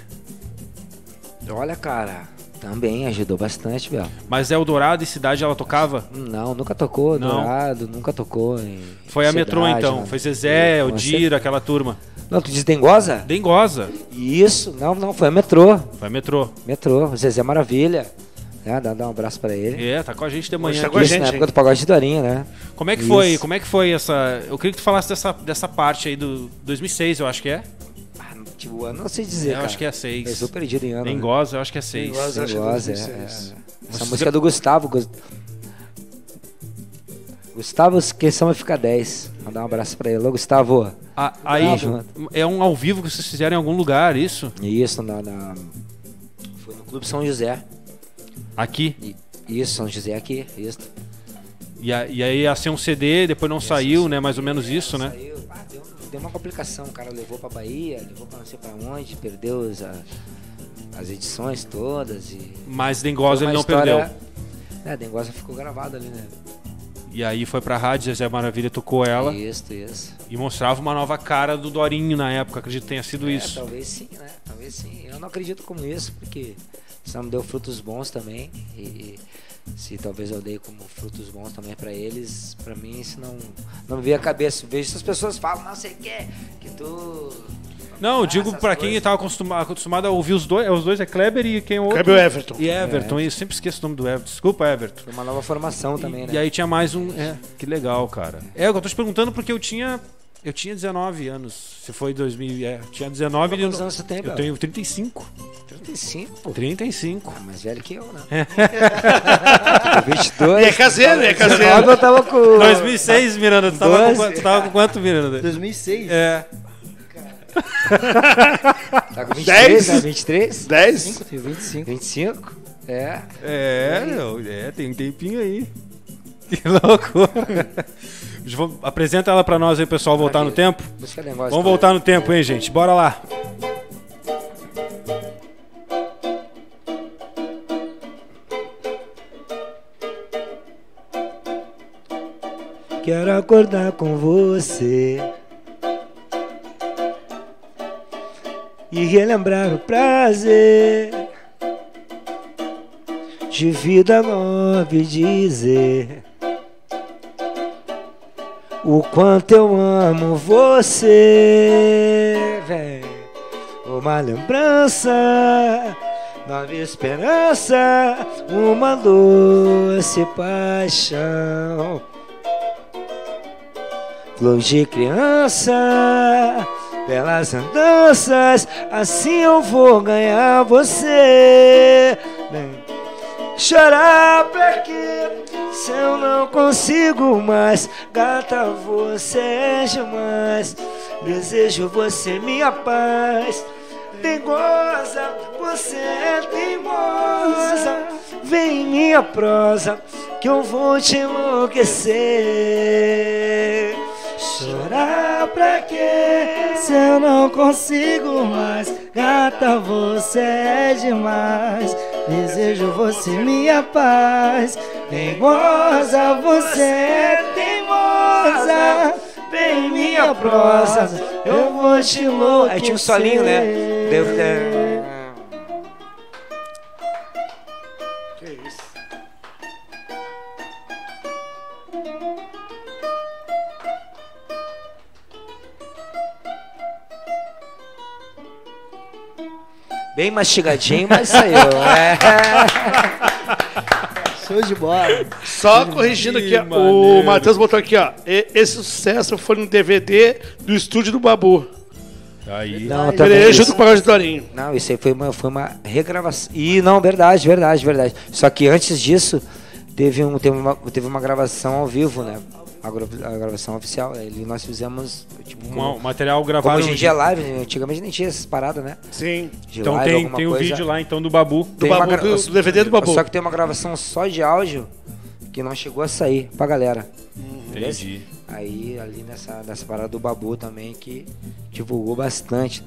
Olha, cara, também ajudou bastante, Bel. Mas Eldorado e Cidade ela tocava? Não, nunca tocou, Não. Dourado, nunca tocou em Foi a Metrô Cidade, então. mano. Foi Zezé, Com Odir, aquela turma. Não, tu diz Dengosa? Dengosa. Isso, não, não, foi a Metrô. Foi a Metrô. Metrô, o Zezé Maravilha. É, dá, dá um abraço pra ele. É, tá com a gente de manhã. Hoje tá aqui. com a Isso, gente, na hein? época do Pagode de Dorinha, né? Como é que foi? Isso. Como é que foi essa? Eu queria que tu falasse dessa, dessa parte aí do dois mil e seis, eu acho que é. Ah, tipo, eu não sei dizer, eu cara. acho que é seis. Eu sou perdido em ano. né? Dengosa, eu acho que é seis. Dengosa. acho que é Dengosa, é, dois mil e é, seis. é. Essa Mas- música é do Gustavo. Gus- Gustavo, esqueção vai ficar dez. Mandar um abraço pra ele. Ô, Gustavo. Ah, aí Tamo é um ao vivo que vocês fizeram em algum lugar, isso? Isso, na, na- foi no Clube São José. Aqui. E- Isso, São José aqui, isso. E, a- e aí ia ser um C D, depois não saiu, né? Mais ou menos isso, né? Saiu. Ah, deu, deu uma complicação. O cara levou pra Bahia, levou pra não sei pra onde, perdeu os, a- as edições todas. E Mas Dengosa foi ele uma não história- perdeu. É, Dengosa ficou gravado ali, né? E aí foi pra rádio, Zezé Maravilha tocou ela Isso, isso. e mostrava uma nova cara do Dorinho na época, acredito que tenha sido É, isso. talvez sim, né? Talvez sim. Eu não acredito como isso, porque senão me deu frutos bons também. E se talvez eu dei como frutos bons também pra eles, pra mim isso não, não me veio a cabeça. Vejo essas pessoas falam, não sei o que, que tu... Não, eu digo essas pra quem coisas. tava acostumado, acostumado a ouvir os dois, é, os dois é Kleber e quem é o outro? Kleber e Everton. E Everton, eu sempre esqueço o nome do Everton. Desculpa, Everton. Foi uma nova formação também, E, né? e aí tinha mais um. É, que legal, cara. É, eu tô te perguntando porque eu tinha. Eu tinha dezenove anos. Se foi dois mil. É, eu tinha dezenove e. Quantos Eu, anos você tem, eu Bel? tenho trinta e cinco. trinta e cinco, pô. trinta e cinco. Ah, mais velho que eu, né? É. vinte e dois. E é caseiro, é caseiro. dezenove eu tava com... dois mil e seis, Miranda. Tu tava, com, doze. quanto- tu tava com quanto, Miranda? dois mil e seis? É. Tá com vinte e três, dez? né? vinte e três? dez? Tenho vinte e cinco. vinte e cinco? É. É, meu, é, tem um tempinho aí. Que loucura. Vamos- Apresenta ela pra nós aí, pessoal, voltar no tempo. Música negócio. Vamos voltar no tempo, hein, gente? Bora lá. Quero acordar com você e relembrar o prazer de vida nova e dizer o quanto eu amo você, véi. Uma lembrança, nova esperança, uma doce paixão. Flor de criança, belas andanças, assim eu vou ganhar você. Bem, chorar pra quê? Se eu não consigo mais, gata, você é demais. Desejo você minha paz. Teimosa, você é teimosa. Vem em minha prosa, que eu vou te enlouquecer. Chorar pra quê? Se eu não consigo mais, gata, você é demais. Desejo você minha paz. Teimosa, você é teimosa. Vem em minha prosa, eu vou te enlouquecer. Aí tinha um solinho, né? Deu, é... Que isso? Bem mastigadinho, mas saiu. É. Show de bola. Só corrigindo aqui, ó, o maneiro. Matheus botou aqui, ó. e- Esse sucesso foi no D V D do estúdio do Babu. Aí. Não, Ele também é isso- junto com o Pagode do Dorinho. Não, isso aí foi uma, foi uma regravação. E não, verdade, verdade, verdade. Só que antes disso, teve, um, teve, uma, teve uma gravação ao vivo, né? A, gra- a gravação oficial. Aí nós fizemos, tipo, Um como, material como gravado. hoje em no- dia é live, né? Antigamente nem tinha essas paradas, né? Sim. De Então live, tem, alguma tem um coisa. vídeo lá então do Babu. Do, Tem uma Babu, gra- do, do D V D do Babu. Só que tem uma gravação só de áudio que não chegou a sair pra galera. Beleza? Entendi. Aí ali nessa, nessa parada do Babu também que divulgou bastante.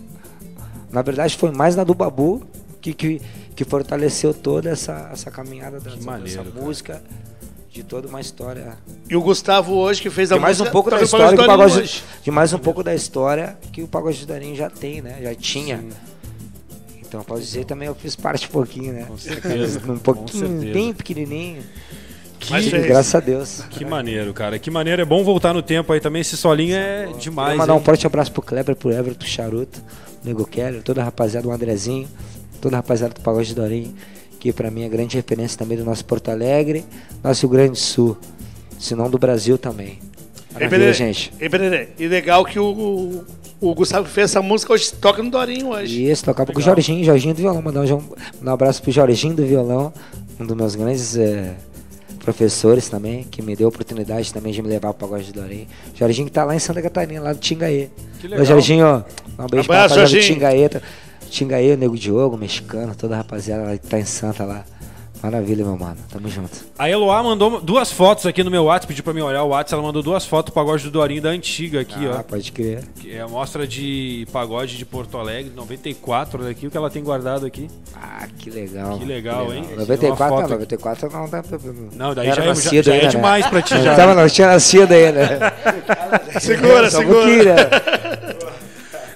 Na verdade foi mais na do Babu que, que, que fortaleceu toda essa, essa caminhada dessa, maneiro, dessa cara. música, de toda uma história. E o Gustavo hoje que fez a De mais um música, pouco tá da no história que o Dorinho Pagode, hoje. de mais um pouco da história que o Pagode do Dorinho já tem, né? Já tinha. Então posso dizer também eu fiz parte um pouquinho, né? Com certeza. Um pouquinho, Com certeza. bem pequenininho. Mas E fez. graças a Deus. Que maneiro, cara. Que maneiro. É bom voltar no tempo aí também. Esse solinho é demais. Quero mandar um hein? forte abraço pro Kleber, pro Everton, pro Charuto, Nego Keller, toda a rapaziada, o Andrezinho, toda a rapaziada do Pagode do Dorinho, que pra mim é grande referência também do nosso Porto Alegre, nosso Rio Grande do Sul, se não do Brasil também. E, Maravilha, Bererê, gente. e, Bererê, e legal que o, o Gustavo que fez essa música hoje toca no Dorinho hoje. Isso, tocava com o Jorginho, Jorginho do violão, mandar um, mandar um abraço pro Jorginho do violão, um dos meus grandes é, professores também, que me deu a oportunidade também de me levar pro Pagode do Dorinho. Jorginho que tá lá em Santa Catarina, lá do Tingaê. Que Ô, legal. Jorginho, ó, um beijo pra Abraço, rapaziada do Jorginho. Tingaê. tá- Tingaê, o Nego Diogo, mexicano, toda a rapaziada lá que tá em Santa lá. Maravilha, meu mano. Tamo junto. A Eloá mandou duas fotos aqui no meu WhatsApp, pediu pra mim olhar o WhatsApp, ela mandou duas fotos do Pagode do Dorinho da antiga aqui, Ah, ó. pode crer. Que é a mostra de pagode de Porto Alegre, noventa e quatro, olha aqui o que ela tem guardado aqui. Ah, que legal. Que legal, hein? noventa e Uma quatro, foto não, aqui. noventa e quatro não dá pra... Não, daí Era já, é- já, nascido já é ainda, né? demais pra ti Não, já. tava, não tinha nascido ainda. Segura, Só um segura. pouquinho, né?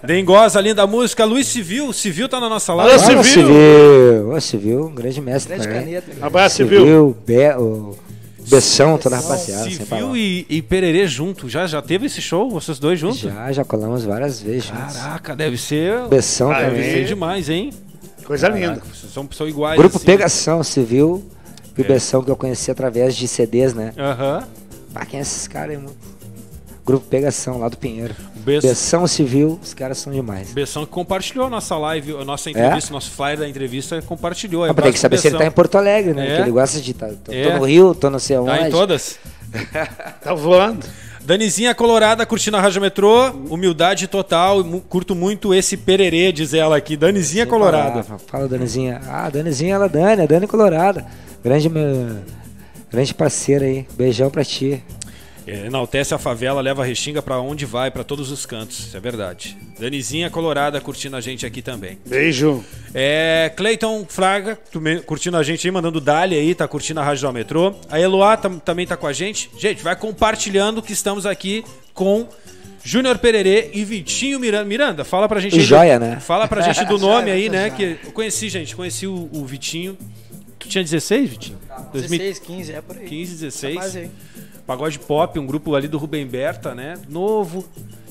Dengosa, linda música. Luiz Civil, Civil tá na nossa Alô, live. Civil. Civil. Ô, Civil, um grande mestre Grande também. caneta. cara. Abraço, Civil. Civil, Be o Bessão, toda a rapaziada. sem Civil falar. e, e Pererê junto. Já, já teve esse show, vocês dois juntos? Já, já colamos várias vezes juntos. Caraca, deve ser. Bessão Ah, Deve também. ser demais, hein? Coisa linda. Caraca, vocês são, são iguais. Grupo assim. Pegação, Civil e o É. Bessão que eu conheci através de C Ds, né? Aham. Ah, quem é esses caras aí, mano? Grupo Pegação, lá do Pinheiro. Bess- Bessão Civil, os caras são demais. Bessão que compartilhou a nossa live, a nossa entrevista, nosso flyer da entrevista, compartilhou. Ah, mas tem que saber se ele tá em Porto Alegre, né? É. Porque ele gosta de tá, tô, É. tô no Rio, tô não sei onde. Tá em todas. Tá voando. Danizinha Colorada curtindo a Rádio Metrô, humildade total, mu- curto muito esse pererê, diz ela aqui. Danizinha Colorada. Fala, fala, Danizinha. Ah, Danizinha, ela Dani, a Dani Colorada. Grande, meu, grande parceira aí. Beijão pra ti. É, enaltece a favela, leva a Restinga pra onde vai, pra todos os cantos, isso é verdade. Danizinha Colorada curtindo a gente aqui também. Beijo. É, Cleiton Fraga tume- curtindo a gente aí, mandando Dali aí, tá curtindo a Rádio do Metrô. A Eloá tam- também tá com a gente. Gente, vai compartilhando que estamos aqui com Júnior Pererê e Vitinho Miranda. Miranda, fala pra gente E aí do- joia, né? Fala pra gente do nome aí, né? Joia. Que eu conheci, gente, conheci o, o Vitinho. Tu tinha dezesseis, Vitinho? dois mil e dezesseis, quinze, é por aí. quinze, dezesseis. Tá quase aí. Pagode Pop, um grupo ali do Rubem Berta, né? Novo.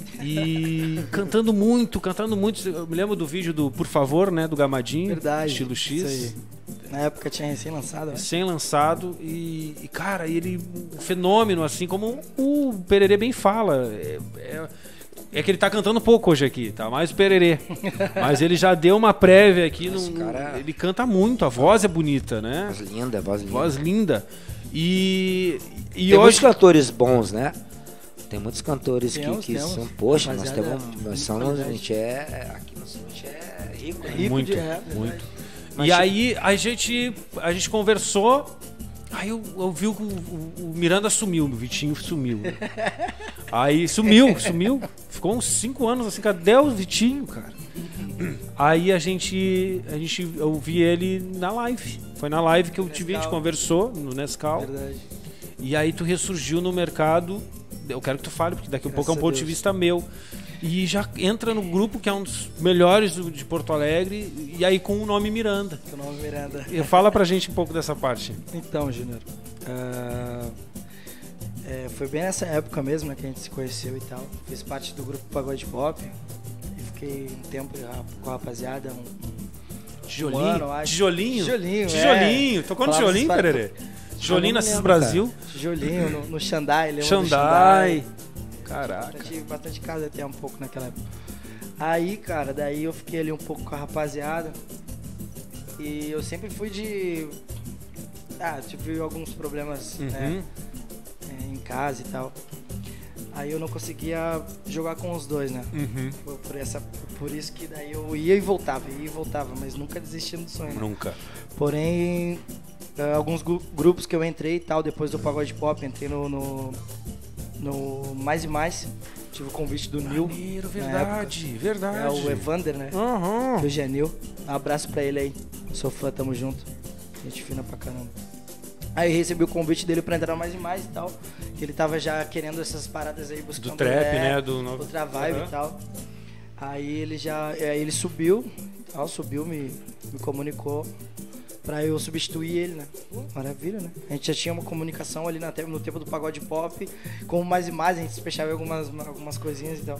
E cantando muito, cantando muito. Eu me lembro do vídeo do Por Favor, né? Do Gamadinho. Verdade. Estilo X. Isso aí. Na época tinha recém-lançado, né? Recém-lançado. E, e, cara, ele. Um fenômeno, assim, como o Pererê bem fala. É, é, é que ele tá cantando pouco hoje aqui, tá? Mais o Pererê. Mas ele já deu uma prévia aqui. Esse No, cara- Ele canta muito, a voz é bonita, né? Voz linda, voz linda. Voz linda. E. E Tem muitos hoje. cantores bons, né? Tem muitos cantores que, Temos, que temos. são, poxa, nós Rapaziada, temos, nós somos, a gente é, aqui nós somos, a gente é rico, né? Rico Muito, de rap, né? muito. Mas E tipo- aí a gente, a gente conversou, aí eu, eu vi que o, o- o Miranda sumiu, o Vitinho sumiu. Aí sumiu, sumiu. Ficou uns cinco anos assim, cadê o Vitinho, cara? Aí a gente, a gente, eu vi ele na live. Foi na live que eu te vi, a gente Nescau. conversou no Nescau. Verdade. E aí tu ressurgiu no mercado. Eu quero que tu fale, porque daqui a Graças pouco é um a ponto de Deus. vista meu. E já entra no grupo que é um dos melhores do- de Porto Alegre. E aí com o nome Miranda. Teu nome é Miranda. E fala pra gente um pouco dessa parte. Então, Júnior, ah, é, foi bem nessa época mesmo, né, que a gente se conheceu e tal. Fiz parte do grupo Pagode Pop. E fiquei um tempo já com a rapaziada. Um, um Tijolinho? ano, eu acho. Tijolinho? Tijolinho, Tijolinho. é. Tocou no Falava tijolinho, essas paradas. Pererê? Tijolinho não na me Cis lembro, Brasil. Tijolinho no, no Xandai, lembra do Xandai. Caraca. Eu tive bastante casa até um pouco naquela época. Aí, cara, daí eu fiquei ali um pouco com a rapaziada. E eu sempre fui de. Ah, tive alguns problemas, né, Uhum. é, em casa e tal. Aí eu não conseguia jogar com os dois, né? Uhum. Por, por essa, por isso que daí eu ia e voltava, ia e voltava, mas nunca desistia do sonho. Né? Nunca. Porém, eh, alguns gu- grupos que eu entrei e tal, depois do Pagode Pop, entrei no, no, no Mais e Mais. Tive o convite do Nil. Maneiro, na verdade, época. verdade. É o Evander, né? Aham. Do Genil. Um abraço pra ele aí. Sou fã, tamo junto. Gente fina pra caramba. Aí eu recebi o convite dele pra entrar no Mais e Mais e tal. Que ele tava já querendo essas paradas aí, buscando... Do trap, é, né? Do novo... outra vibe Aham. e tal. Aí ele já, aí ele subiu, tal, subiu, me, me comunicou pra eu substituir ele, né? Pô, maravilha, né? A gente já tinha uma comunicação ali na, te- no tempo do Pagode Pop, como mais e mais, a gente despechava algumas, algumas coisinhas e tal.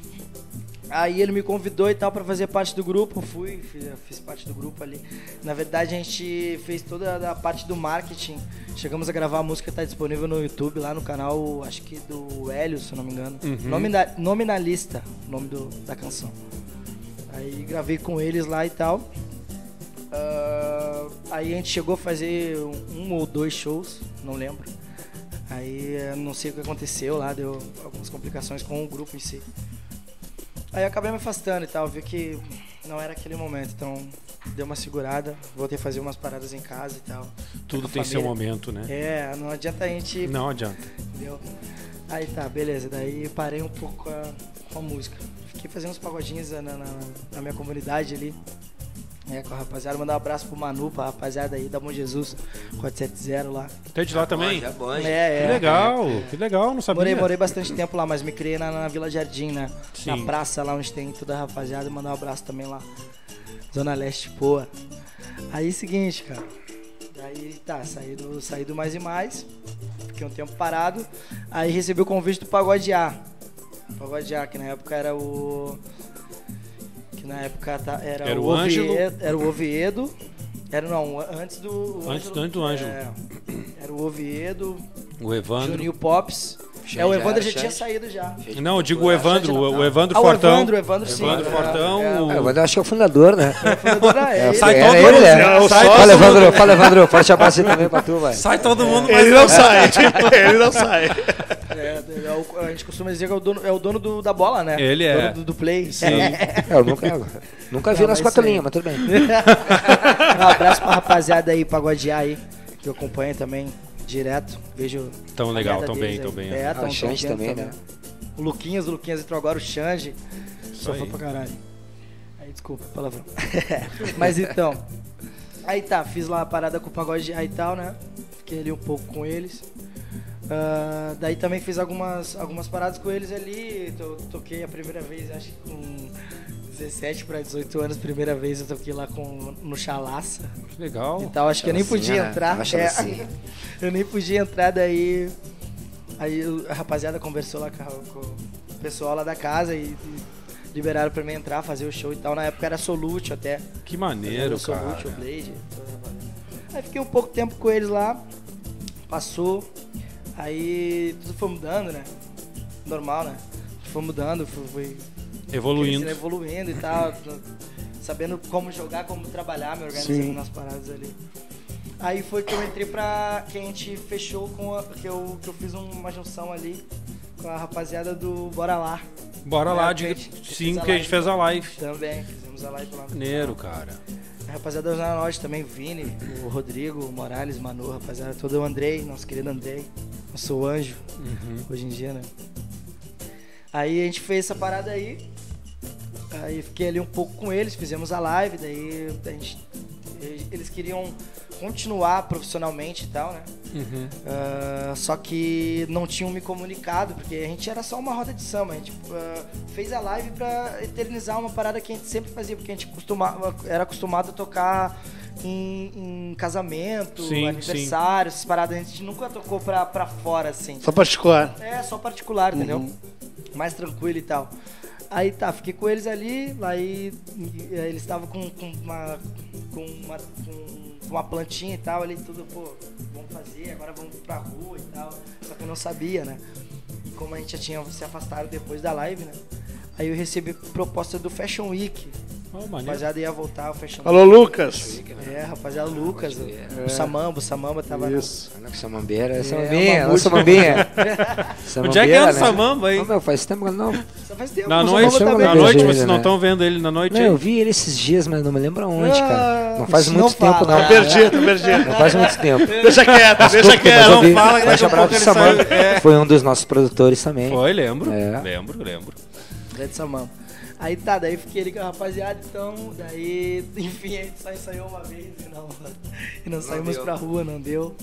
Aí ele me convidou e tal pra fazer parte do grupo, fui, fiz, fiz parte do grupo ali. Na verdade a gente fez toda a parte do marketing. Chegamos a gravar a música que tá disponível no YouTube, lá no canal, acho que do Hélio, se eu não me engano. Uhum. Nomina- Nominalista, o nome do, da canção. Aí gravei com eles lá e tal. Ah, aí a gente chegou a fazer um, um ou dois shows, não lembro. Aí eh, não sei o que aconteceu lá, deu algumas complicações com o grupo em si. Aí eu acabei me afastando e tal, vi que não era aquele momento, então deu uma segurada, voltei a fazer umas paradas em casa e tal. Tudo Com a tem seu família. momento, né? É, não adianta a gente. Não adianta. Entendeu? Aí tá, beleza, daí parei um pouco com a, com a música. Fiquei fazendo uns pagodinhos na, na, na minha comunidade ali. É, com a rapaziada, mandar um abraço pro Manu, pra rapaziada aí da Bom Jesus, quatro sete zero lá. Tá de lá também? É bom, É, Que é. legal, que legal, não sabia. Morei, morei bastante tempo lá, mas me criei na, na Vila Jardim, né? Sim. Na praça lá onde tem toda a rapaziada, mandar um abraço também lá. Zona Leste, boa. Aí, seguinte, cara. Daí, tá, saí do, saí do Mais e Mais, fiquei um tempo parado. Aí recebi o convite do Pagode A. Pagode A, que na época era o... Que na época tá, era, Era o, o Ângelo. Oviedo, era o Oviedo. Era, não, antes do... o Antes- Ângelo- antes do Ângelo. é, era o Oviedo, O Evandro. Juninho Pops. Xande É, o Evandro era já tinha Xande. saído já. Não, eu digo o Evandro, o, o Evandro Ah, o Fortão. Evandro, o Evandro sim. Evandro É, Fortão, é, o- É, eu acho que é o fundador, né? o fundador é ele. Sai Era todo ele, mundo, né? o sai sócio- todo Fala, mundo. Evandro, fala, Evandro. Forte abraço aí também pra tu, vai. Sai todo mundo, mas Ele não sai, tipo, ele não sai. É, é o- a gente costuma dizer que é o dono, é o dono do, da bola, né? Ele é. Dono do, do play. Sim. É, eu nunca, nunca vi Não, nas mas quatro isso aí. linhas, mas tudo bem. Um abraço pra rapaziada aí, Pagode A aí, que eu acompanho também direto. Vejo. Tão a legal, merda tão deles bem, tão aí. bem. É, Ah, tão, o Xande tão também, também. né? O Luquinhas, o Luquinhas entrou agora, o Xande. Só aí. foi pra caralho. Aí, desculpa, palavrão. Mas então. Aí tá, fiz lá a parada com o Pagode A e tal, né? Fiquei ali um pouco com eles. Ah, daí também fiz algumas, algumas paradas com eles ali. To- toquei a primeira vez, acho que com dezessete para dezoito anos, primeira vez eu toquei lá com, no Chalaça Que legal. e tal. Acho que eu nem Chalacinha, podia né? entrar. Uma É, chalacinha. eu nem podia entrar, daí. Aí o- a rapaziada conversou lá com, a- com o pessoal lá da casa e, e liberaram pra mim entrar, fazer o show e tal. Na época era Solute até. Que maneiro, o Solute, cara. o Blade. toda a rapaziada. Aí fiquei um pouco tempo com eles lá. Passou. Aí tudo foi mudando, né? Normal, né? Foi mudando, foi, foi Evoluindo. crescendo, evoluindo e tal. Sabendo como jogar, como trabalhar, me organizando Sim. nas paradas ali. Aí foi que eu entrei pra. Que a gente fechou com a. Que eu, que eu fiz uma junção ali com a rapaziada do Bora Lá. Bora lá, É, diga. que a gente Sim, fez a que a gente live. fez a live. Também, fizemos a live lá. Maneiro, cara. A rapaziada da Zona Norte também, Vini, o Rodrigo, o Morales, Manu, rapaziada, todo o Andrei, nosso querido Andrei, nosso anjo, hoje em dia, né? Aí a gente fez essa parada aí, aí fiquei ali um pouco com eles, fizemos a live, daí a gente, eles queriam continuar profissionalmente e tal, né? Uhum. Ah, só que não tinham me comunicado, porque a gente era só uma roda de samba. A gente ah, fez a live pra eternizar uma parada que a gente sempre fazia, porque a gente costumava, era acostumado a tocar em, em casamento, Sim, aniversário, essas paradas. A gente nunca tocou pra, pra fora, assim. Só particular. É, só particular, entendeu? Mais tranquilo e tal. Aí tá, fiquei com eles ali, aí e- e eles estavam com, com uma. com uma. com uma plantinha e tal, ali tudo, pô, vamos fazer, agora vamos pra rua e tal. Só que eu não sabia, né? E como a gente já tinha se afastado depois da live, né? Aí eu recebi proposta do Fashion Week. Oh, A maneiro. rapaziada ia voltar o Fashion Alô, Lucas. Week. É, rapaziada, o Lucas, o, É. o Samamba, o Samamba tava na- Isso. Olha que samambeira, é É, samambinha, uma olha samambinha. Onde é que anda né? o Samamba, hein? Não, meu, faz tempo que eu não. Só faz tempo, Na o noite, Samamba também. na Vejo noite, ele, vocês não né? estão vendo ele na noite Não, aí? eu vi ele esses dias, mas não me lembro aonde, cara. Não faz Ah, muito não tempo, fala. não. Tá perdido, tá perdido. Não faz muito tempo. Deixa quieto, deixa Desculpa, quieto. mas eu não vi. fala que Faixa daqui a Brava pouco do ele Samanta. saiu, é. Foi um dos nossos produtores também. Foi, lembro. É. Lembro, lembro. Zé de Samamba. Aí tá, daí fiquei ali com a rapaziada, então, daí, enfim, a gente só ensaiou uma vez e não, e não, saímos deu. pra rua, não deu.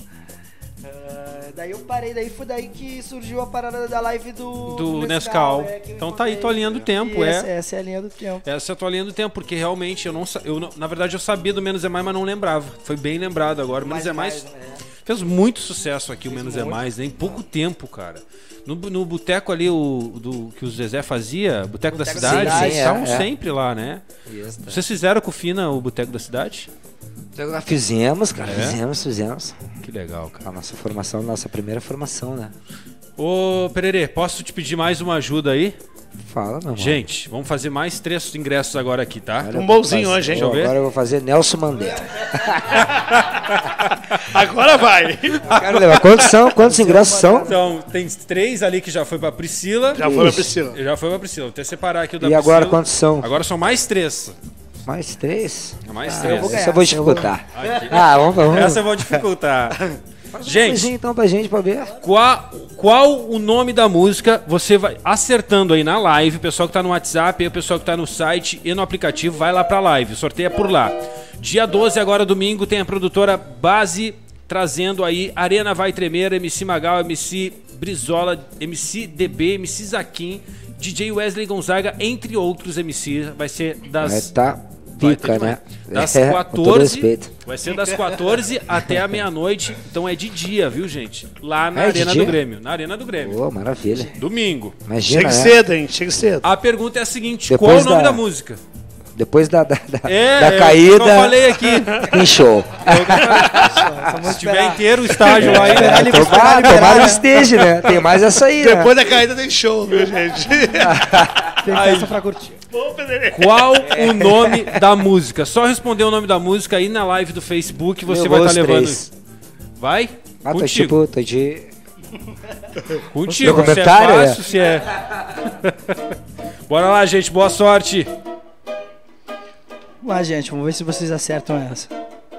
Ah, daí eu parei, daí foi daí que surgiu a parada da live do, Do Nescau. é, que eu Então tá aí, encontrei. tua linha do tempo, E é. Essa, essa é a linha do tempo. Essa é a tua linha do tempo, porque realmente eu não, sa- eu não- na verdade eu sabia do Menos é Mais, mas não lembrava. Foi bem lembrado agora. O Menos é Mais né? fez muito sucesso aqui, o Fez Menos é muito. Mais, né? Em pouco tempo, cara. No, no boteco ali, o do, que o Zezé fazia, Boteco da Boteco da Cidade, Cidade, vocês é, estavam é. sempre lá, né? Isso, tá. Vocês fizeram com o Fina o Boteco da Cidade? Então, nós fizemos, cara. É? Fizemos, fizemos. Que legal, cara. A nossa formação, nossa primeira formação, né? Ô, Pererê, posso te pedir mais uma ajuda aí? Fala, meu irmão. Gente, vamos fazer mais três ingressos agora aqui, tá? Olha, Um eu vou bolzinho fazer- hoje, hein? Deixa eu ver. Agora eu vou fazer Nelson Mandela. Agora vai. Quero levar. Quantos são? Quantos ingressos são? Então, tem três ali que já foi pra Priscila. Já foi pra Isso. Priscila. Já foi pra Priscila. Vou até separar aqui o da E Priscila. agora quantos são? Agora são mais três. Mais três? Mais Ah, três. eu vou ganhar. Essa eu vou dificultar. Ah, vamos, vamos. Essa eu vou dificultar. Faz uma Gente, coisinha, então pra gente pra ver. qua- Qual o nome da música? Você vai acertando aí na live. O pessoal que tá no WhatsApp, o pessoal que tá no site e no aplicativo, vai lá pra live. Sorteia por lá. Dia doze, agora domingo, tem a produtora Base trazendo aí Arena Vai Tremer, M C Magal, M C Brizola, M C D B, M C Zaquim, D J Wesley Gonzaga, entre outros M Cs. Vai ser das... Vai tá pica, né? Das É, com todo quatorze, respeito. vai ser das quatorze até a meia-noite, então é de dia, viu, gente? Lá na É, de Arena dia? do Grêmio, na Arena do Grêmio. Pô, maravilha. Domingo. Imagina, Chega né? cedo, hein? Chega cedo. A pergunta é a seguinte, Depois qual o nome da- da música? Depois da, da, da, É, da é, caída, o que eu falei aqui. tem show. Se tiver inteiro o estágio lá ainda. Esperar ele- esperar Tomara, liberar, tomara né? que esteja, né? Tem mais essa aí, né? Depois da caída tem show, viu, gente? Tem festa pra curtir. Bom, Pedro. Qual o nome da música? Só responder o nome da música aí na live do Facebook, você Meu, vai vou estar os levando. três. Vai? Ah, tô Contigo. tipo, tô de... Contigo, se é Documentário, fácil, se é... Bora lá, gente, boa sorte. Vamos lá, gente, vamos ver se vocês acertam essa.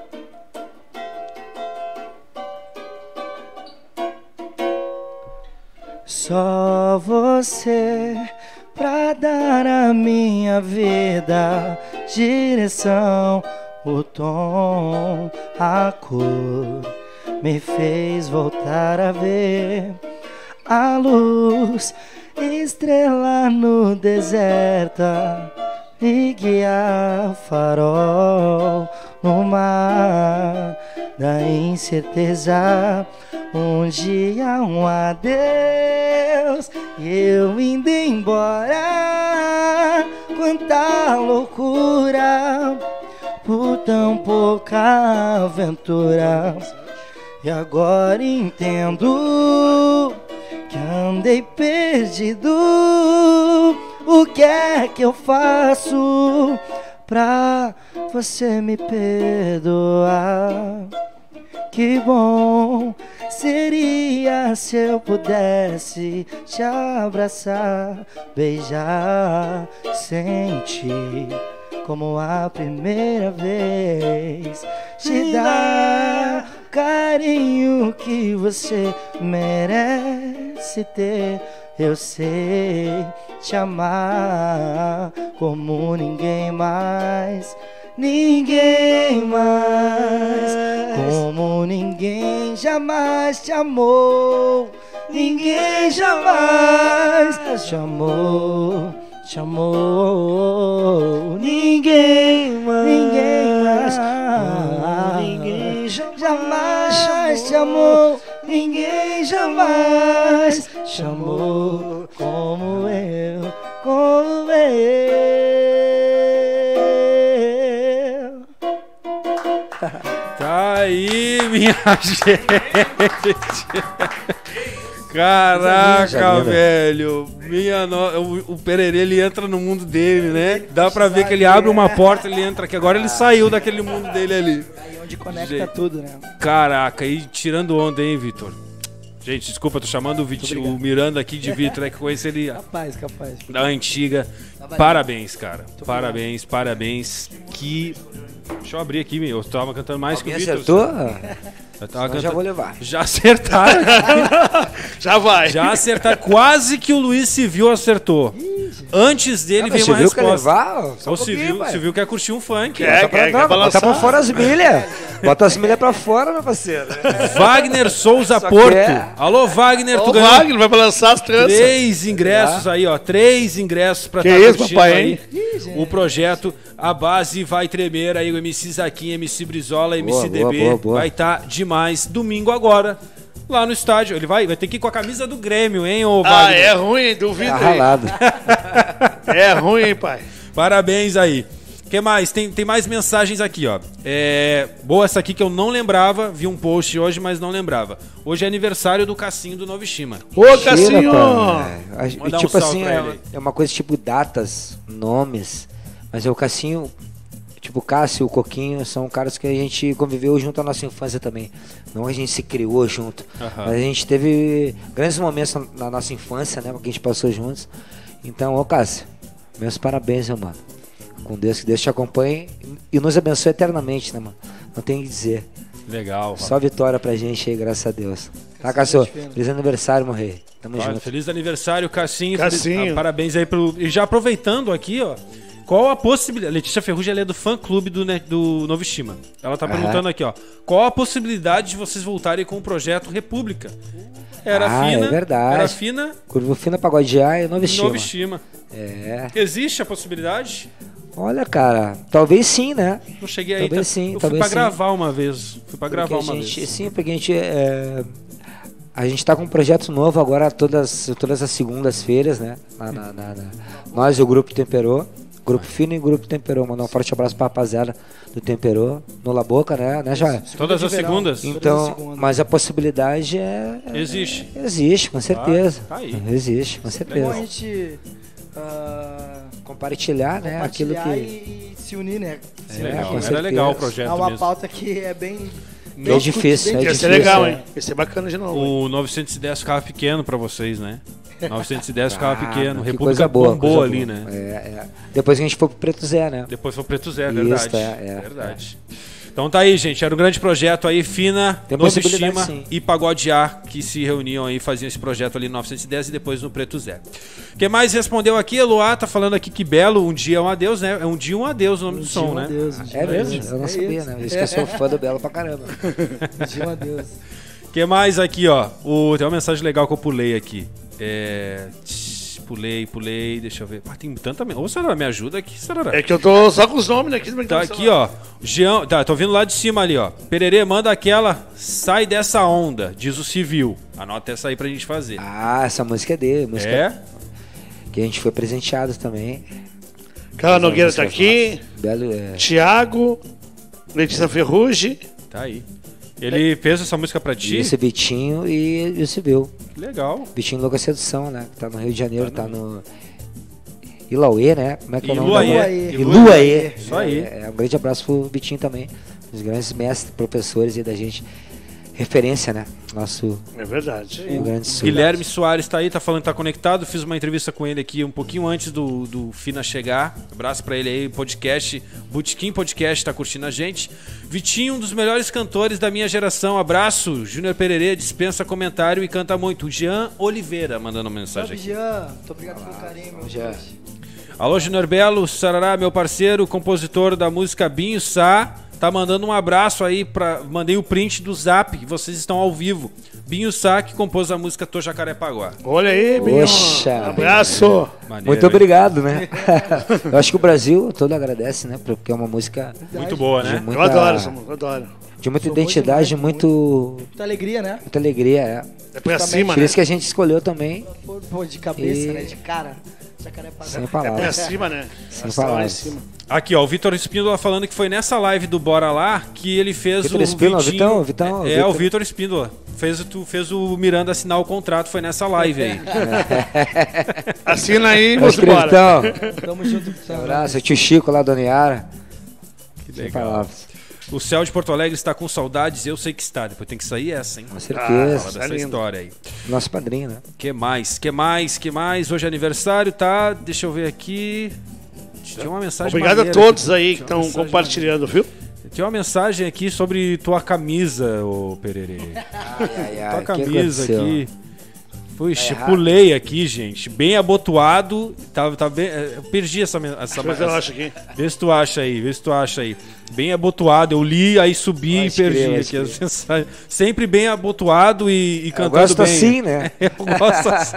Só você pra dar a minha vida direção, o tom, a cor, me fez voltar a ver a luz, estrela no deserto, e guiar farol no mar da incerteza. Um dia um adeus e eu indo embora. Quanta loucura por tão pouca aventura. E agora entendo que andei perdido. O que é que eu faço pra você me perdoar? Que bom seria se eu pudesse te abraçar, beijar, sentir como a primeira vez, te dar o carinho que você merece ter. Eu sei te amar como ninguém mais, ninguém mais, como ninguém jamais te amou, ninguém jamais te amou, te amou, ninguém mais, ninguém mais, ninguém jamais te amou, ninguém jamais te amou como eu, como eu. Tá aí, minha gente. Caraca, linda. velho. Minha no... o, o Pererê, ele entra no mundo dele, né? Dá pra ver que ele abre uma porta, ele entra aqui. Agora ele saiu daquele mundo dele ali. Aí onde conecta Gente. tudo, né? Caraca, e tirando onda, hein, Vitor? Gente, desculpa, tô chamando o, Vit... o Miranda aqui de Vitor, é que eu conheço ele Capaz, capaz. da antiga. Parabéns, cara. Parabéns, parabéns. Que. Deixa eu abrir aqui, meu. Eu tava cantando mais que o Alguém Vitor. acertou? Eu tava Eu já cantando... vou levar. Já acertaram. Já vai. Já acertaram. Quase que o Luiz Civil acertou. Antes dele Ah, veio mas uma você viu que resposta. levar? Só um O pouquinho, Civil, pai. Civil quer curtir um funk. É, Bota pra, quer- quer não, bota balançar. pra fora as milhas. Bota as milhas pra fora, meu parceiro. Wagner Souza Só Porto. quer. Alô, Wagner, tu O ganhou Wagner vai balançar as tranças. três ingressos aí, ó. Três ingressos pra Que tá isso, curtindo papai, aí hein? o projeto. A base vai tremer aí, o M C Zaquim, M C Brizola, M C Boa, D B. boa, boa, boa. Vai estar demais. Domingo agora, lá no estádio. Ele vai, vai ter que ir com a camisa do Grêmio, hein, ô Ah, Wagner? é ruim, hein? Duvido. Tá hein? ralado. É ruim, hein, pai? Parabéns aí. O que mais? Tem, tem mais mensagens aqui, ó. É, boa essa aqui que eu não lembrava. Vi um post hoje, mas não lembrava. Hoje é aniversário do Cassinho do Novishima. Ô, Cassinho! Pai. Mandar um Tipo salve assim, pra é, ele. é uma coisa tipo datas, nomes. Mas é o Cassinho, tipo o Cássio, o Coquinho, são caras que a gente conviveu junto à nossa infância também. Não a gente se criou junto. Aham. Mas a gente teve grandes momentos na- na nossa infância, né? Que a gente passou juntos. Então, ô Cássio, meus parabéns, meu mano. Com Deus, que Deus te acompanhe e nos abençoe eternamente, né, mano? Não tem o que dizer. Legal. Só vitória pra gente aí, graças a Deus. Tá, Cassio? Feliz aniversário, morrer. Tamo Claro, junto. feliz aniversário, Cassinho. Cassinho. Feliz- ah, parabéns aí pelo. E já aproveitando aqui, ó. Qual a possibilidade. Letícia Ferrugem, ela é do fã clube do, ne- do Novo Estima. Ela tá Aham. perguntando aqui, ó. Qual a possibilidade de vocês voltarem com o projeto República? Era Ah, fina. é verdade. Era fina Curva Fina, Pagodear e Novo e Estima. Novo Estima. É. Existe a possibilidade? Olha, cara, talvez sim, né? Não cheguei aí. Talvez tá- sim, Eu fui talvez pra sim. gravar uma vez. Fui pra gravar Porque uma a gente, vez. sim, porque a gente é, a gente tá com um projeto novo agora todas todas as segundas-feiras, né? Na, na- na- na- nós e o grupo Temperô, grupo Fino e grupo Temperô. Mandar um forte abraço pra rapaziada do Temperô, no La Boca, né? Né, Joia? Todas de as verão. segundas? Todas as Então, segundas. mas a possibilidade é, é- Existe. existe, com certeza. tá aí. Existe, com É bom a certeza. gente ah, Compartilhar, né? Aquilo compartilhar que e, e se unir, né? É, Se Legal. com Era certeza. legal o É projeto uma mesmo. pauta que é bem... é difícil, bem é Ia ser difícil. legal, é. hein? Ia ser bacana de novo. hein? O novecentos e dez ficava pequeno pra vocês, né? novecentos e dez ficava Ah, pequeno. que República coisa boa, bombou coisa ali, boa. né? É, é. Depois que a gente foi pro Preto Zé, né? Depois foi o Preto Zé, é Isso, verdade. é, é, verdade. Então tá aí, gente. Era um grande projeto aí, Fina, Tem Novo possibilidade, Estima sim. e Pagodear, que se reuniam aí, faziam esse projeto ali no novecentos e dez e depois no Preto Zé. Quem mais respondeu aqui? A Luá tá falando aqui que Belo, um dia é um adeus, né? É um dia um adeus o nome do som, né? Deus, É mesmo? Eu não sabia, né? Isso que eu sou fã do Belo pra caramba. Meu Deus. Que mais aqui, ó? O, tem uma mensagem legal que eu pulei aqui. É. tch, Pulei, pulei, deixa eu ver. Ah, tem tanta. Ô, Sarara, me ajuda aqui, Sarara. É que eu tô só com os nomes aqui. Tá aqui, ó. Jean, tá, tô vindo lá de cima ali, ó. Pererê, manda aquela. Sai dessa onda, diz o civil. Anota essa aí pra gente fazer. Ah, essa música é dele. Música É? que a gente foi presenteado também. Carla Essa Nogueira música tá aqui. Belo, é. Thiago. Letícia Ferrugem. Tá aí. Ele fez essa música pra ti? Esse Vitinho e, e o Civil. Legal. Vitinho Louca Sedução, né? Que tá no Rio de Janeiro, tá no. Ilauê, né? Como é que é o nome? Iluaê. da- Iluaê. Iluaê. Isso aí. É, é, um grande abraço pro Vitinho também. Os grandes mestres, professores aí da gente. Referência, né? Nosso É verdade. Rio Grande do Sul. Guilherme Soares tá aí, tá falando que tá conectado. Fiz uma entrevista com ele aqui um pouquinho antes do, do Fina chegar. Abraço pra ele aí, podcast. Botequim Podcast tá curtindo a gente. Vitinho, um dos melhores cantores da minha geração. Abraço. Júnior Pererê dispensa comentário e canta muito. Jean Oliveira mandando uma mensagem Salve, aqui. Jean. Muito obrigado pelo carinho, meu Jean. Deus. Alô, Júnior Belo, Sarará, meu parceiro, compositor da música Binho Sá. Tá mandando um abraço aí pra. Mandei o print do zap, que vocês estão ao vivo. Binho Sá, que compôs a música Tô Jacarepaguá. Olha aí, Binho. Poxa. Abraço. Maneiro, Muito hein? obrigado, né? Eu acho que o Brasil todo agradece, né? Porque é uma música Muito boa, de né? muita, Eu adoro essa música, eu adoro. de muita Sou bom identidade, demais, muito, Muita alegria, né? muita alegria. É. É pra Também. cima, Por né? isso que a gente escolheu também, Pô, pô, de cabeça, E- né? De cara. Jacarepaguá. sem É pra palavras. cima, né? Sem Essa tá lá em palavras. cima. Aqui, ó, o Vitor Espíndola falando que foi nessa live do Bora Lá que ele fez Vitor o Espíndola, Vitinho- Vitão, Vitão, É, é Vitor- o Vitor Espíndola. Fez, o- tu, fez o Miranda assinar o contrato, foi nessa live aí. Assina aí e Mas, vamos embora. Vitão, Tamo junto. um abraço, o tio Chico lá, Dona Yara. Que Sem legal. palavras. O Céu de Porto Alegre está com saudades, eu sei que está. Depois tem que sair essa, hein? Com Fala certeza. Ah, dessa lindo. história aí. Nosso padrinho, né? Que mais? Que mais? Que mais? Hoje é aniversário, tá? Deixa eu ver aqui. Tinha uma mensagem Obrigado a maneira todos aqui. aí que Tinha uma estão mensagem compartilhando, viu? maneira. Tinha uma mensagem aqui sobre tua camisa, ô Pererê. Ai, ai, Tua ai, o que camisa aconteceu? aqui. Puxa, Tá errado. pulei aqui, gente. Bem abotoado. Tá, tá bem, eu perdi essa men- essa, Mas eu essa- acho aqui. Vê se tu acha aí, vê se tu acha aí. Bem abotoado. Eu li, aí subi Pode e perdi crer, pode aqui as mensagens. Sempre bem abotoado e, e Eu cantando gosto bem. assim, né? Eu gosto assim.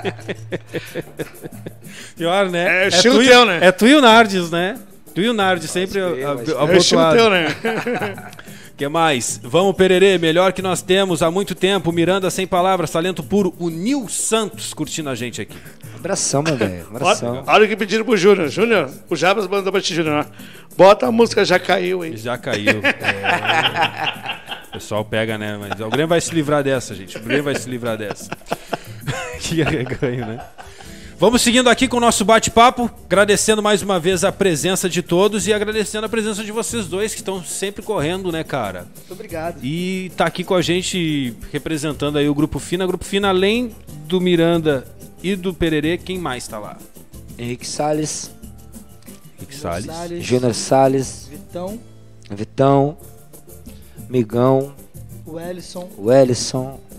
Pior, né? É estilo tu e- teu, né? É tu e o Nardes, né? Tu e o Nardes, sempre crer, a- pode a- crer. É o estilo abotoado. teu, né? Que mais? Vamos, Pererê, melhor que nós temos há muito tempo. Miranda sem palavras, talento puro. O Nil Santos curtindo a gente aqui. Abração, meu velho. Olha, Abração. olha o que pediram pro Júnior. Júnior, o Jabas mandou pra ti, Júnior. Bota a música Já Caiu aí. Já caiu. É... O pessoal pega, né? Mas o Grêmio vai se livrar dessa, gente. O Grêmio vai se livrar dessa. Que ganho, né? Vamos seguindo aqui com o nosso bate-papo, agradecendo mais uma vez a presença de todos e agradecendo a presença de vocês dois que estão sempre correndo, né, cara? Muito obrigado. E tá aqui com a gente representando aí o Grupo Fina. Grupo Fina, além do Miranda e do Pererê, quem mais tá lá? Henrique Salles, Rick Salles. Júnior Salles, Vitão, Vitão, Migão, o Ellison, o Ellison,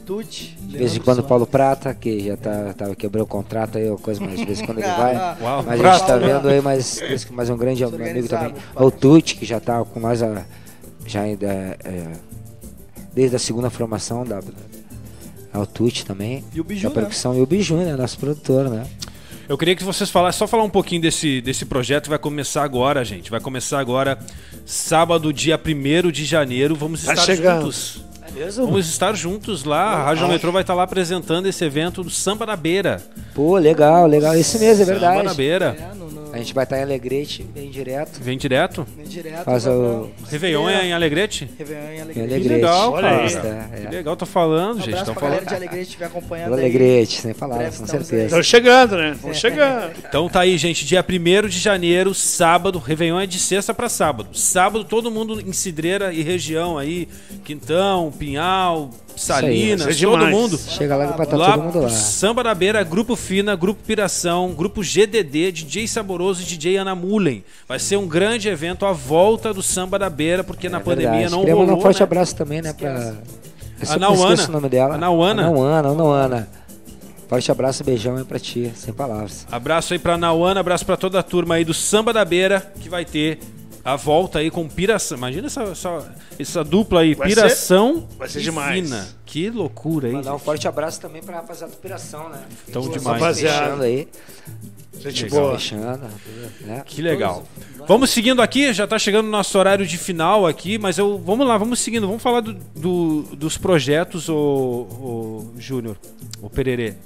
Tuti. De vez em quando o Paulo Prata, que já tá, tá, quebrou o contrato aí, ou coisa, mas de vez em quando ele vai. Uau, Mas a gente tá vendo aí, mas mais um grande amigo também. O Tuti, que já tá com nós a, já ainda é, desde a segunda formação da, é o Tuti também. E o Biju, da percussão, né? E o Biju, né? Nosso produtor, né? Eu queria que vocês falassem, só falar um pouquinho desse, desse projeto, vai começar agora, gente. Vai começar agora, sábado, dia primeiro de janeiro. Vamos Tá estar chegando. juntos. Vamos estar juntos lá. A Rádio Metrô vai estar lá apresentando esse evento do Samba na Beira. Pô, legal, legal. Isso mesmo, é verdade. Samba na Beira. É, no, no... A gente vai estar em Alegrete, bem direto. Vem direto. Vem direto. Faz o... Réveillon é em Alegrete? Réveillon em Em Alegrete. Que Alegrete. legal, Olha cara. aí. É, Que é. legal, tô falando, Um gente. abraço Tô pra falando. galera de Alegrete que estiver acompanhando O aí. Alegrete, sem palavras, Breve com estamos certeza. Estão chegando, né? Estão chegando. Então tá aí, gente. Dia primeiro de janeiro, sábado. Réveillon é de sexta pra sábado. Sábado, todo mundo em Cidreira e região aí. Quintão, Pinhal, Salinas, Vai ser todo demais. mundo. Chega lá que vai estar Lá, todo mundo lá. Samba na Beira, Grupo Fina, Grupo Piração, Grupo G D D, D J Saboroso e D J Ana Mullen. Vai ser um grande evento à volta do Samba da Beira, porque na É pandemia verdade. não Queria mandar rolou, um forte né? abraço também, né, pra... Eu A sempre Nauana. esqueço o nome dela. A Nauana. A Nauana, a Nauana. Forte abraço, beijão aí pra ti, sem palavras. Abraço aí pra Nauana, abraço pra toda a turma aí do Samba da Beira, que vai ter a volta aí com Piração. Imagina essa, essa, essa dupla aí, Vai Piração ser- vai ser e demais. Fina. Que loucura, hein? Mandar um forte abraço também pra rapaziada do Piração, né? Então, Eles demais. estão Rapaziada. fechando aí. Gente Legal. boa. Fechando, né? Que legal. Vamos seguindo aqui, já tá chegando o nosso horário de final aqui, mas eu vamos lá, vamos seguindo, vamos falar do, do- dos projetos, o, o Júnior, o Pererê.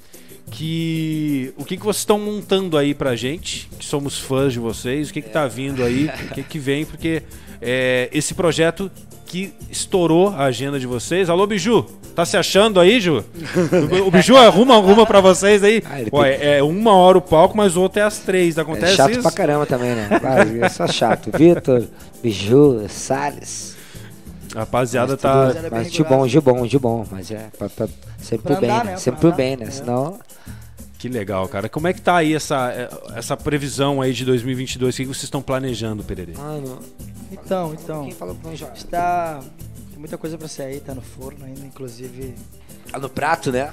Que o que, que vocês estão montando aí pra gente, que somos fãs de vocês, o que, que tá vindo aí, o que, que vem, porque é, esse projeto que estourou a agenda de vocês. Alô, Biju, tá se achando aí, Ju? O, o Biju arruma alguma pra vocês aí? Ah, ele Pô, tem- é, é uma hora o palco, mas o outro é às três, É acontece chato isso? pra caramba também, né? Vai, é só chato. Vitor, Biju, Salles. Rapaziada, Mas tá... tudo- Rapaziada bem Mas de bom, rigorosa. de bom, de bom. Mas é pra, pra- sempre Pra pro bem, andar, né? né? Sempre Pra pro bem, andar, né? é. Senão... Que legal, cara. Como é que tá aí essa, essa previsão aí de dois mil e vinte e dois? O que vocês estão planejando, Pererê? Mano, Então, então. quem falou com o Jorge? Está... Tem muita coisa pra sair, tá no forno ainda, inclusive... Ah, no prato, né?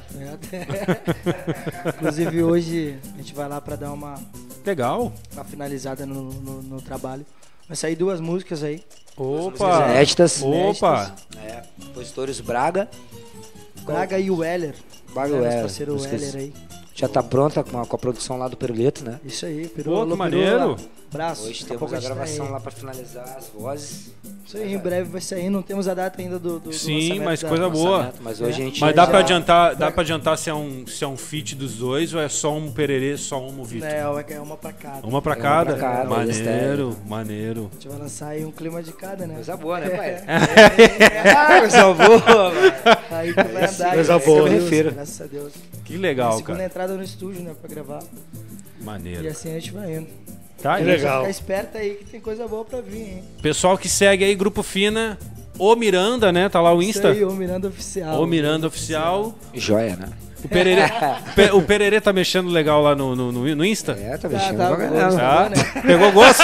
É. Inclusive hoje a gente vai lá pra dar uma, Legal. uma finalizada no, no, no trabalho. Vai sair duas músicas aí. Opa! Inéditas. Opa! É, compositores Braga. Braga e o Weller. Braga e né, o nosso Weller, parceiro músicas. Weller aí. Já tá pronta com a, com a produção lá do Perulito, né? Isso aí, Peru. Pô, que alô, maneiro. Peru, lá. Braço. Hoje Daqui a temos pouco a gente tá gravação aí. lá pra finalizar as vozes. Isso aí, em breve vai sair. Não temos a data ainda do, do, do Sim, lançamento mas da- coisa boa. Lançamento, Mas hoje a gente Mas já- dá pra adiantar, dá pra adiantar se é um, se é um feat dos dois ou é só um Pererê, só um Vitor? É, é uma pra cada. Uma pra É uma cada? pra cada, Maneiro, maneiro. A gente vai lançar aí um clima de cada, né? Coisa boa, né, pai? Ah, coisa boa, mano. Aí que vai andar. Coisa graças boa. a Deus, Refiro. Graças a Deus. Que legal, Segunda cara. entrada no estúdio, né, pra gravar. E Maneiro. assim a gente vai indo. Tá Que aí. legal. Fica esperto aí que tem coisa boa pra vir, hein? Pessoal que segue aí, Grupo Fina, o Miranda, né? Tá lá o Isso Insta. aí, o Miranda Oficial. O Miranda Oficial. Joia, né? O Pererê, o Pe- o Pererê tá mexendo legal lá no, no, no- no Insta? É, tá Tá, mexendo tá, pra vou- caramba. Tá? né? Pegou gosto?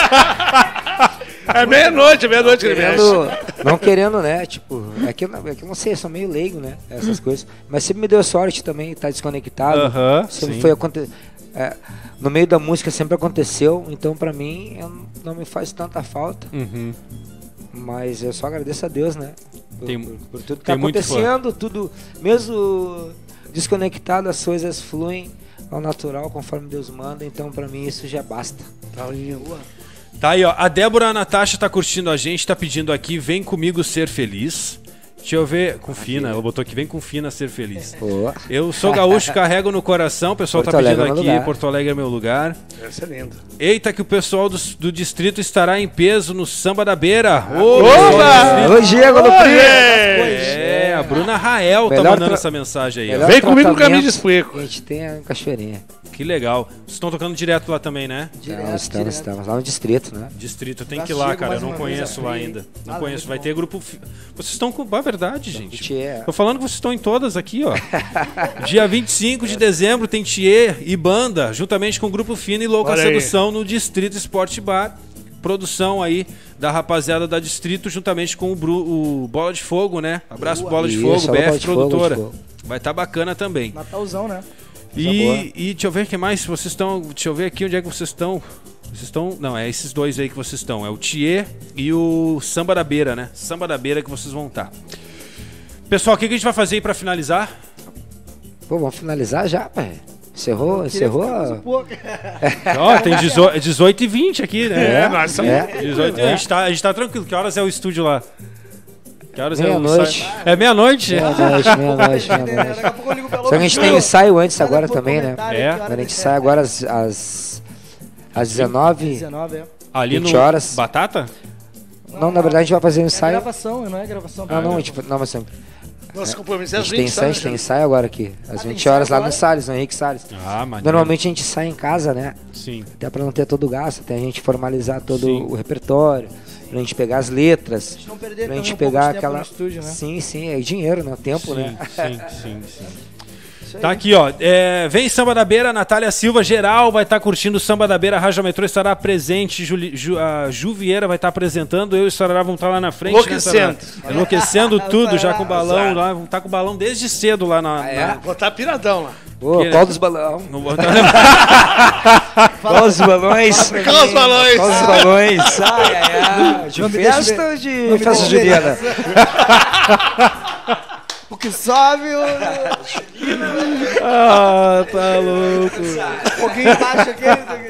É meia-noite, meia-noite que ele mexe. Querendo, não querendo, né? Tipo, é que, eu, não- é que eu não sei, eu sou meio leigo, né? Essas coisas. Mas sempre me deu sorte também, estar desconectado. Aham, sempre sim. foi aconte... é, no meio da música sempre aconteceu, então pra mim eu não- não me faz tanta falta. Uhum. Mas eu só agradeço a Deus, né? Por, Tem- por- por tudo que tem tá muito fã. acontecendo, tudo, mesmo desconectado, as coisas fluem ao natural, conforme Deus manda, então pra mim isso já basta. Tá lindo. Tá aí, ó. A Débora Natasha tá curtindo a gente, tá pedindo aqui, vem comigo ser feliz. Deixa eu ver, com Fina, ela botou aqui, vem com Fina ser feliz. Pô, Eu sou gaúcho, carrego no coração, o pessoal Porto tá pedindo Alegre é meu aqui, lugar. Porto Alegre é meu lugar. Essa é linda. Eita, que o pessoal do, do distrito estará em peso no Samba da Beira. Oba! Ô, Diego, no primo! É, a Bruna Rael tá Melhor mandando tra- essa mensagem aí, ó. Melhor Vem comigo no tratamento, caminho de explico. A gente tem a cachoeirinha. Que legal. Vocês estão tocando direto lá também, né? Direto, Não, estamos, direto. estamos lá no distrito, né? Distrito, tem Já que ir lá, chego cara. Eu mais não uma vez conheço a lá frio. ainda. Não Ah, conheço. muito Vai bom. ter grupo. fi- Vocês estão com. Ah, verdade, gente. Tietê. Tô falando que vocês estão em todas aqui, ó. Dia vinte e cinco de dezembro tem Thier e banda, juntamente com o Grupo Fina e Louca Olha aí. Sedução no Distrito Esporte Bar. produção aí da rapaziada da Distrito, juntamente com o, Bru, o Bola de Fogo, né? Abraço Bola de Fogo, Isso, B F Bola de Fogo, Produtora. Bola de Fogo. Vai estar bacana também. Natalzão, né? E, e deixa eu ver o que mais vocês estão. Deixa eu ver aqui onde é que vocês estão. Vocês estão. Não, é esses dois aí que vocês estão. É o Thier e o Samba da Beira, né? Samba da Beira que vocês vão estar. Pessoal, o que, que a gente vai fazer aí pra finalizar? Pô, vamos finalizar já, pai. Encerrou, encerrou. Ó, tem dezoito e vinte aqui, né? É, nós somos... É. dezoito, É. A, gente tá, a gente tá tranquilo. Que horas é o estúdio lá? Que horas é o Meia-noite. ensaio? É meia-noite? Meia-noite, meia-noite, meia-noite. Daqui a pouco eu ligo pra Só que a gente tem ensaio antes agora Manda por também, né? comentário É. que hora A gente que sai agora às, às, às dezenove. dezenove, é. Ali vinte no horas. Batata? Não, na verdade a gente vai fazer um É ensaio. gravação, não é gravação. Não, não, tipo, não, mas sempre. Nosso compromisso é A às gente tem vinte, ensaio, a gente tem ensaio agora aqui. Às Ah, tem vinte horas lá ensaio no Salles, no Henrique Salles. Ah, maneiro. Normalmente a gente sai em casa, né? Sim. Até pra não ter todo o gasto, até a gente formalizar todo Sim. o repertório, pra gente pegar as letras, Não perder pra também gente um pouco pegar de tempo aquela. no estúdio, né? Sim, sim, é dinheiro, né? O tempo, Sim, né? sim, sim, sim. Isso aí. Tá aqui, ó. É, vem Samba da Beira, Natália Silva, geral vai estar curtindo o Samba da Beira, a Rádio Metrô estará presente, Juli, Ju, a Ju Vieira vai estar apresentando, eu e o Sarará vamos estar lá na frente. Enlouquecendo. Né, Sarará? Enlouquecendo tudo, já com o balão lá, vamos estar com o balão desde cedo lá na... na... Vou estar piradão lá. Ô, Que- qual dos balão? no- Qual os balões? Qual os balões? Qual os balões? Ai, ai, ai. De Não me deixa festa ver. ou de Não me festa deixa ver. juliana? O que sobe, o... Ah, tá louco. um pouquinho embaixo aqui.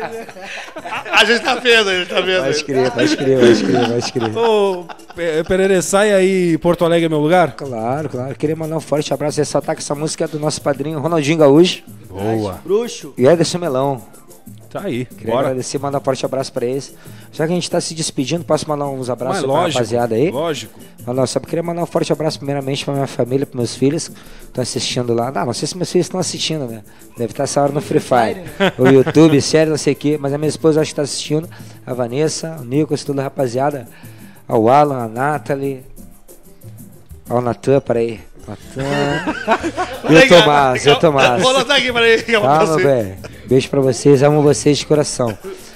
A gente tá vendo, a gente tá vendo. Pode crer, pode crer, pode crer, pode crer. Ô, Pe- Pererê, sai aí, Porto Alegre é meu lugar? Claro, claro. Queria mandar um forte abraço e ressaltar que essa música é do nosso padrinho Ronaldinho Gaúcho Boa. Bruxo. e Ederson Melão. Tá aí, Queria bora. agradecer e mandar um forte abraço pra eles. Já que a gente tá se despedindo, posso mandar uns abraços Mas pra lógico, rapaziada aí? lógico. Mandar, só queria mandar um forte abraço primeiramente pra minha família, pros meus filhos que estão assistindo lá. Ah, não sei se meus filhos estão assistindo, né? Deve estar essa hora no Free Fire, o YouTube, série, não sei o quê. Mas a minha esposa acho que tá assistindo. A Vanessa, o Nicolas, toda a rapaziada. Ao Alan, a Nathalie, ao Natan, peraí. Natan. E o Tomás, e o Tomás. Vou anotar aqui, peraí. que eu vou Tá, pra meu você. bem. Beijo pra vocês, amo vocês de coração.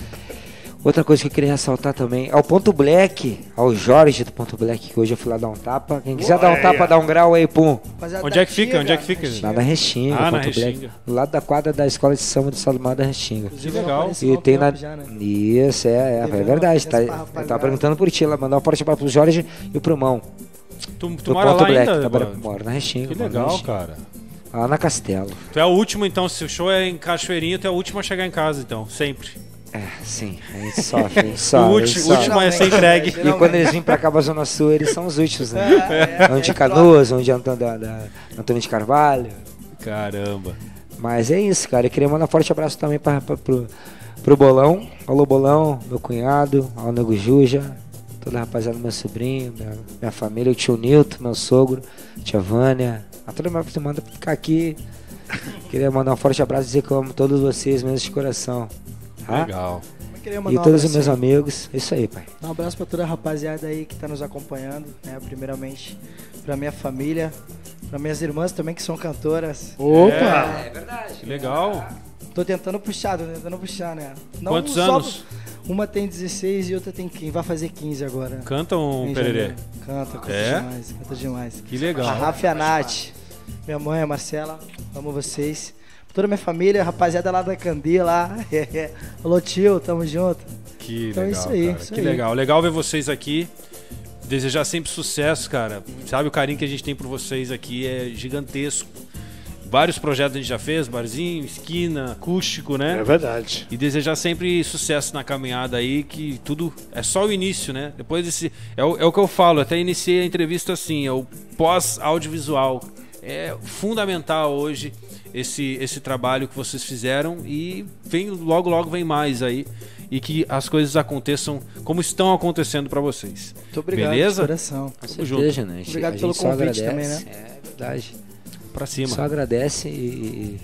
Outra coisa que eu queria ressaltar também, ao Ponto Black, ao Jorge do Ponto Black, que hoje eu fui lá dar um tapa. Quem quiser dar um aí, tapa, ó. dá um grau aí, pum. Onde é que fica? Onde é que fica? Lá na Restinga, Ah, na Ponto Black. Restinga. Do lado da quadra da Escola de Samba do Salomão da Restinga. Que legal. E tem na. Já, né? Isso, é, é, Teve é uma verdade. Tá, presença pra eu tava rapaziada. perguntando por ti lá, mandar um forte abraço pro Jorge e pro Mão. Tu, tu Do mora Ponto lá Black, ainda? trabalha, Boa? moro na Restinga. Que moro na legal, Restinga. cara. Lá na Castelo. Tu é o último, então, se o show é em Cachoeirinha, tu é o último a chegar em casa, então, sempre. É, sim, a gente sofre, a gente O sofre. a ulti- gente o sofre. último é ser entregue. E quando eles vêm pra cá pra Zona Sul, eles são os últimos, né? É, Onde Canoas, onde Antônio, da, da, Antônio de Carvalho. Caramba. Mas é isso, cara. Eu queria mandar um forte abraço também pra, pra, pro, pro Bolão. Alô, Bolão, meu cunhado, ao Nego Juja, toda a rapaziada, meu sobrinho, minha, minha família, o tio Nilton, meu sogro, tia Vânia. A toda minha família manda pra ficar aqui. Queria mandar um forte abraço e dizer que eu amo todos vocês mesmo de coração. Tá? Legal. Eu queria E mandar um todos os abraço meus amigos. Isso aí, pai. Um abraço pra toda a rapaziada aí que tá nos acompanhando, né? Primeiramente pra minha família, pra minhas irmãs também que são cantoras. Opa! Que legal. Tô tentando puxar, tô tentando puxar, né? Não Quantos só- anos? Uma tem dezesseis e outra tem quinze, vai fazer quinze agora. Cantam, Em Pererê? janeiro. Canta, canta É? demais, canta demais. Que legal. A Rafa e a Nath, minha mãe, a Marcela, amo vocês. Toda a minha família, rapaziada lá da Candê, lá. Alô, tio, tamo junto. Que Então é legal, isso aí, cara. isso Que aí. legal. Legal ver vocês aqui. Desejar sempre sucesso, cara. Sabe, o carinho que a gente tem por vocês aqui é gigantesco. Vários projetos a gente já fez, barzinho, esquina, acústico, né? É verdade. E desejar sempre sucesso na caminhada aí, que tudo é só o início, né? Depois desse. É o, é o que eu falo, até iniciei a entrevista assim, é o pós-audiovisual. É fundamental hoje esse, esse trabalho que vocês fizeram e vem, logo, logo vem mais aí. E que as coisas aconteçam como estão acontecendo pra vocês. Muito obrigado, Beleza? de coração. Com Tamo certeza, né? A gente- Obrigado a pelo gente só convite agradece. também, né? É verdade. Pra cima. Só agradece e, e,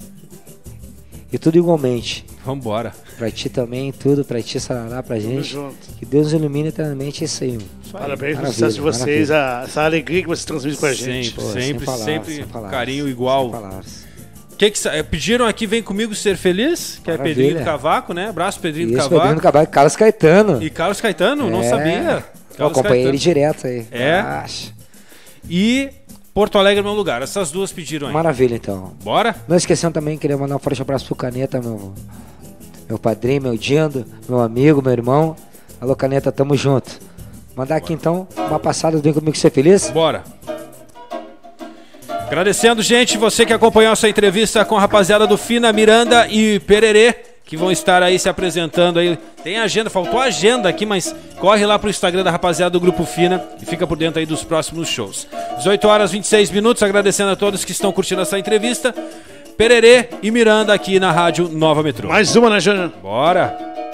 e tudo igualmente. Vambora. Pra ti também, tudo, pra ti, Sarará, pra Tamo gente. junto. Que Deus ilumine eternamente isso aí. mano. Parabéns pelo Maravilha, sucesso de vocês, a- essa alegria que vocês transmitem pra gente. Sempre, Pô, sempre, sem palavras, sempre sem palavras, carinho sem igual. palavras. que que sa- pediram aqui, vem comigo ser feliz, que Maravilha. é Pedrinho do Cavaco, né? Abraço, Pedrinho do Isso, Cavaco. Pedrinho do Cavaco, Carlos Caetano. E Carlos Caetano, não É. sabia. Eu Carlos acompanhei Caetano. ele direto aí. É? Acho. E Porto Alegre é meu lugar. Essas duas pediram aí. Maravilha, então. Bora? Não esquecendo também, queria mandar um forte abraço pro Caneta, meu, meu padrinho, meu Dindo, meu amigo, meu irmão. Alô, Caneta, tamo junto. Mandar aqui então uma passada do Vem Comigo Ser Feliz. Bora. Agradecendo, gente, você que acompanhou essa entrevista com a rapaziada do Fina, Miranda e Pererê, que vão estar aí se apresentando aí. Tem agenda, faltou agenda aqui, mas corre lá pro Instagram da rapaziada do Grupo Fina e fica por dentro aí dos próximos shows. dezoito horas e vinte e seis minutos, agradecendo a todos que estão curtindo essa entrevista. Pererê e Miranda aqui na Rádio Nova Metrô. Mais uma, né, Júnior? Bora.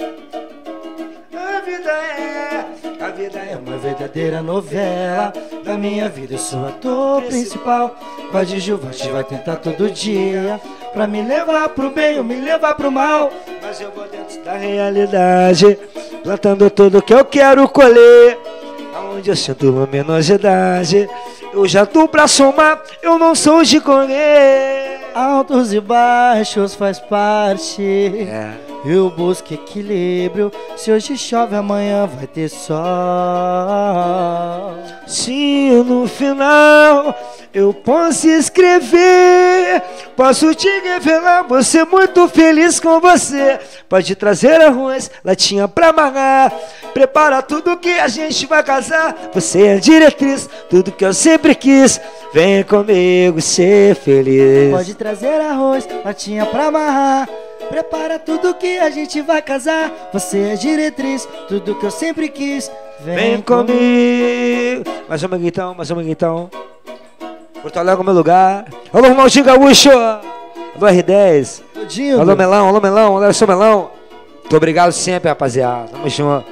A vida é, a vida é uma verdadeira novela. Da minha vida eu sou ator principal. Coadjuvante vai tentar todo dia pra me levar pro bem ou me levar pro mal. Mas eu vou dentro da realidade, plantando tudo que eu quero colher. Aonde eu sinto luminosidade, eu já tô pra somar, eu não sou de correr. Altos e baixos faz parte. É. Eu busco equilíbrio. Se hoje chove, amanhã vai ter sol. Se no final eu posso escrever, posso te revelar, vou ser muito feliz com você. Pode trazer arroz, latinha pra amarrar, prepara tudo que a gente vai casar. Você é a diretriz, tudo que eu sempre quis. Vem comigo ser feliz. Pode trazer arroz, latinha pra amarrar, prepara tudo que a gente vai casar. Você é diretriz, tudo que eu sempre quis. Vem comigo. Mais uma guitão, mais uma guitão. Porto Alegre é o meu lugar. Alô, Ronaldinho Gaúcho. Alô, R dez. Dindo. Alô, Melão, alô, Melão. Alô, seu Melão. Muito obrigado sempre, rapaziada. Tamo junto.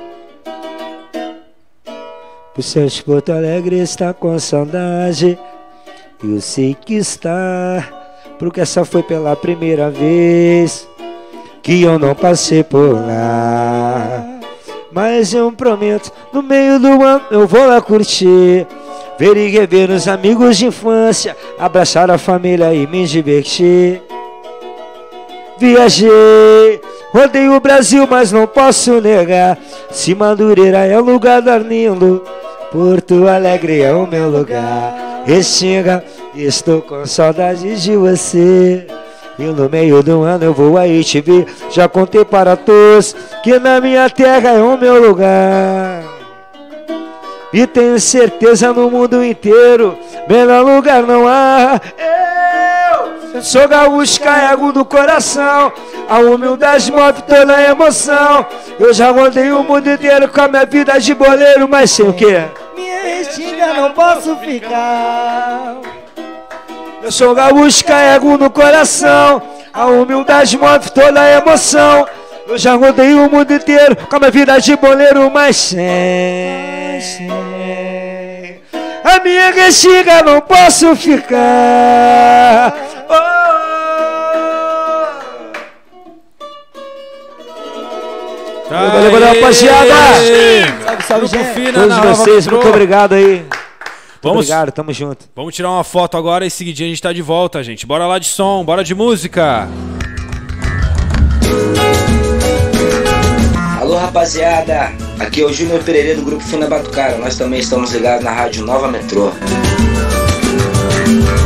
Por seus Porto Alegre está com saudade. Eu sei que está, porque essa foi pela primeira vez que eu não passei por lá. Mas eu prometo, no meio do ano eu vou lá curtir, ver e rever os amigos de infância, abraçar a família e me divertir. Viajei, rodei o Brasil, mas não posso negar, se Madureira é o lugar do lindo, Porto Alegre é o meu lugar. Restinga, estou com saudade de você. E no meio do ano eu vou aí te ver. Já contei para todos que na minha terra é o meu lugar. E tenho certeza no mundo inteiro, melhor lugar não há. Eu sou gaúcho, carrego do coração, a humildade move toda a emoção. Eu já rodei o mundo inteiro com a minha vida de boleiro, mas sei o que? Minha restinga não posso ficar. Eu sou gaúcho, carrego no coração, a humildade move toda a emoção. Eu já rodei o mundo inteiro com a minha vida de boleiro, mas sem, sem a minha restinga não posso ficar. Oh. Valeu, valeu, rapaziada. Salve, salve, Grupo gente. Fina Todos na Nova vocês, Metrô. muito obrigado aí. Muito Vamos- obrigado, tamo junto. Vamos tirar uma foto agora e seguidinho a gente tá de volta, gente. Bora lá de som, bora de música. Alô, rapaziada, aqui é o Júnior Pereira do Grupo Fina Batucara. Nós também estamos ligados na Rádio Nova Metrô.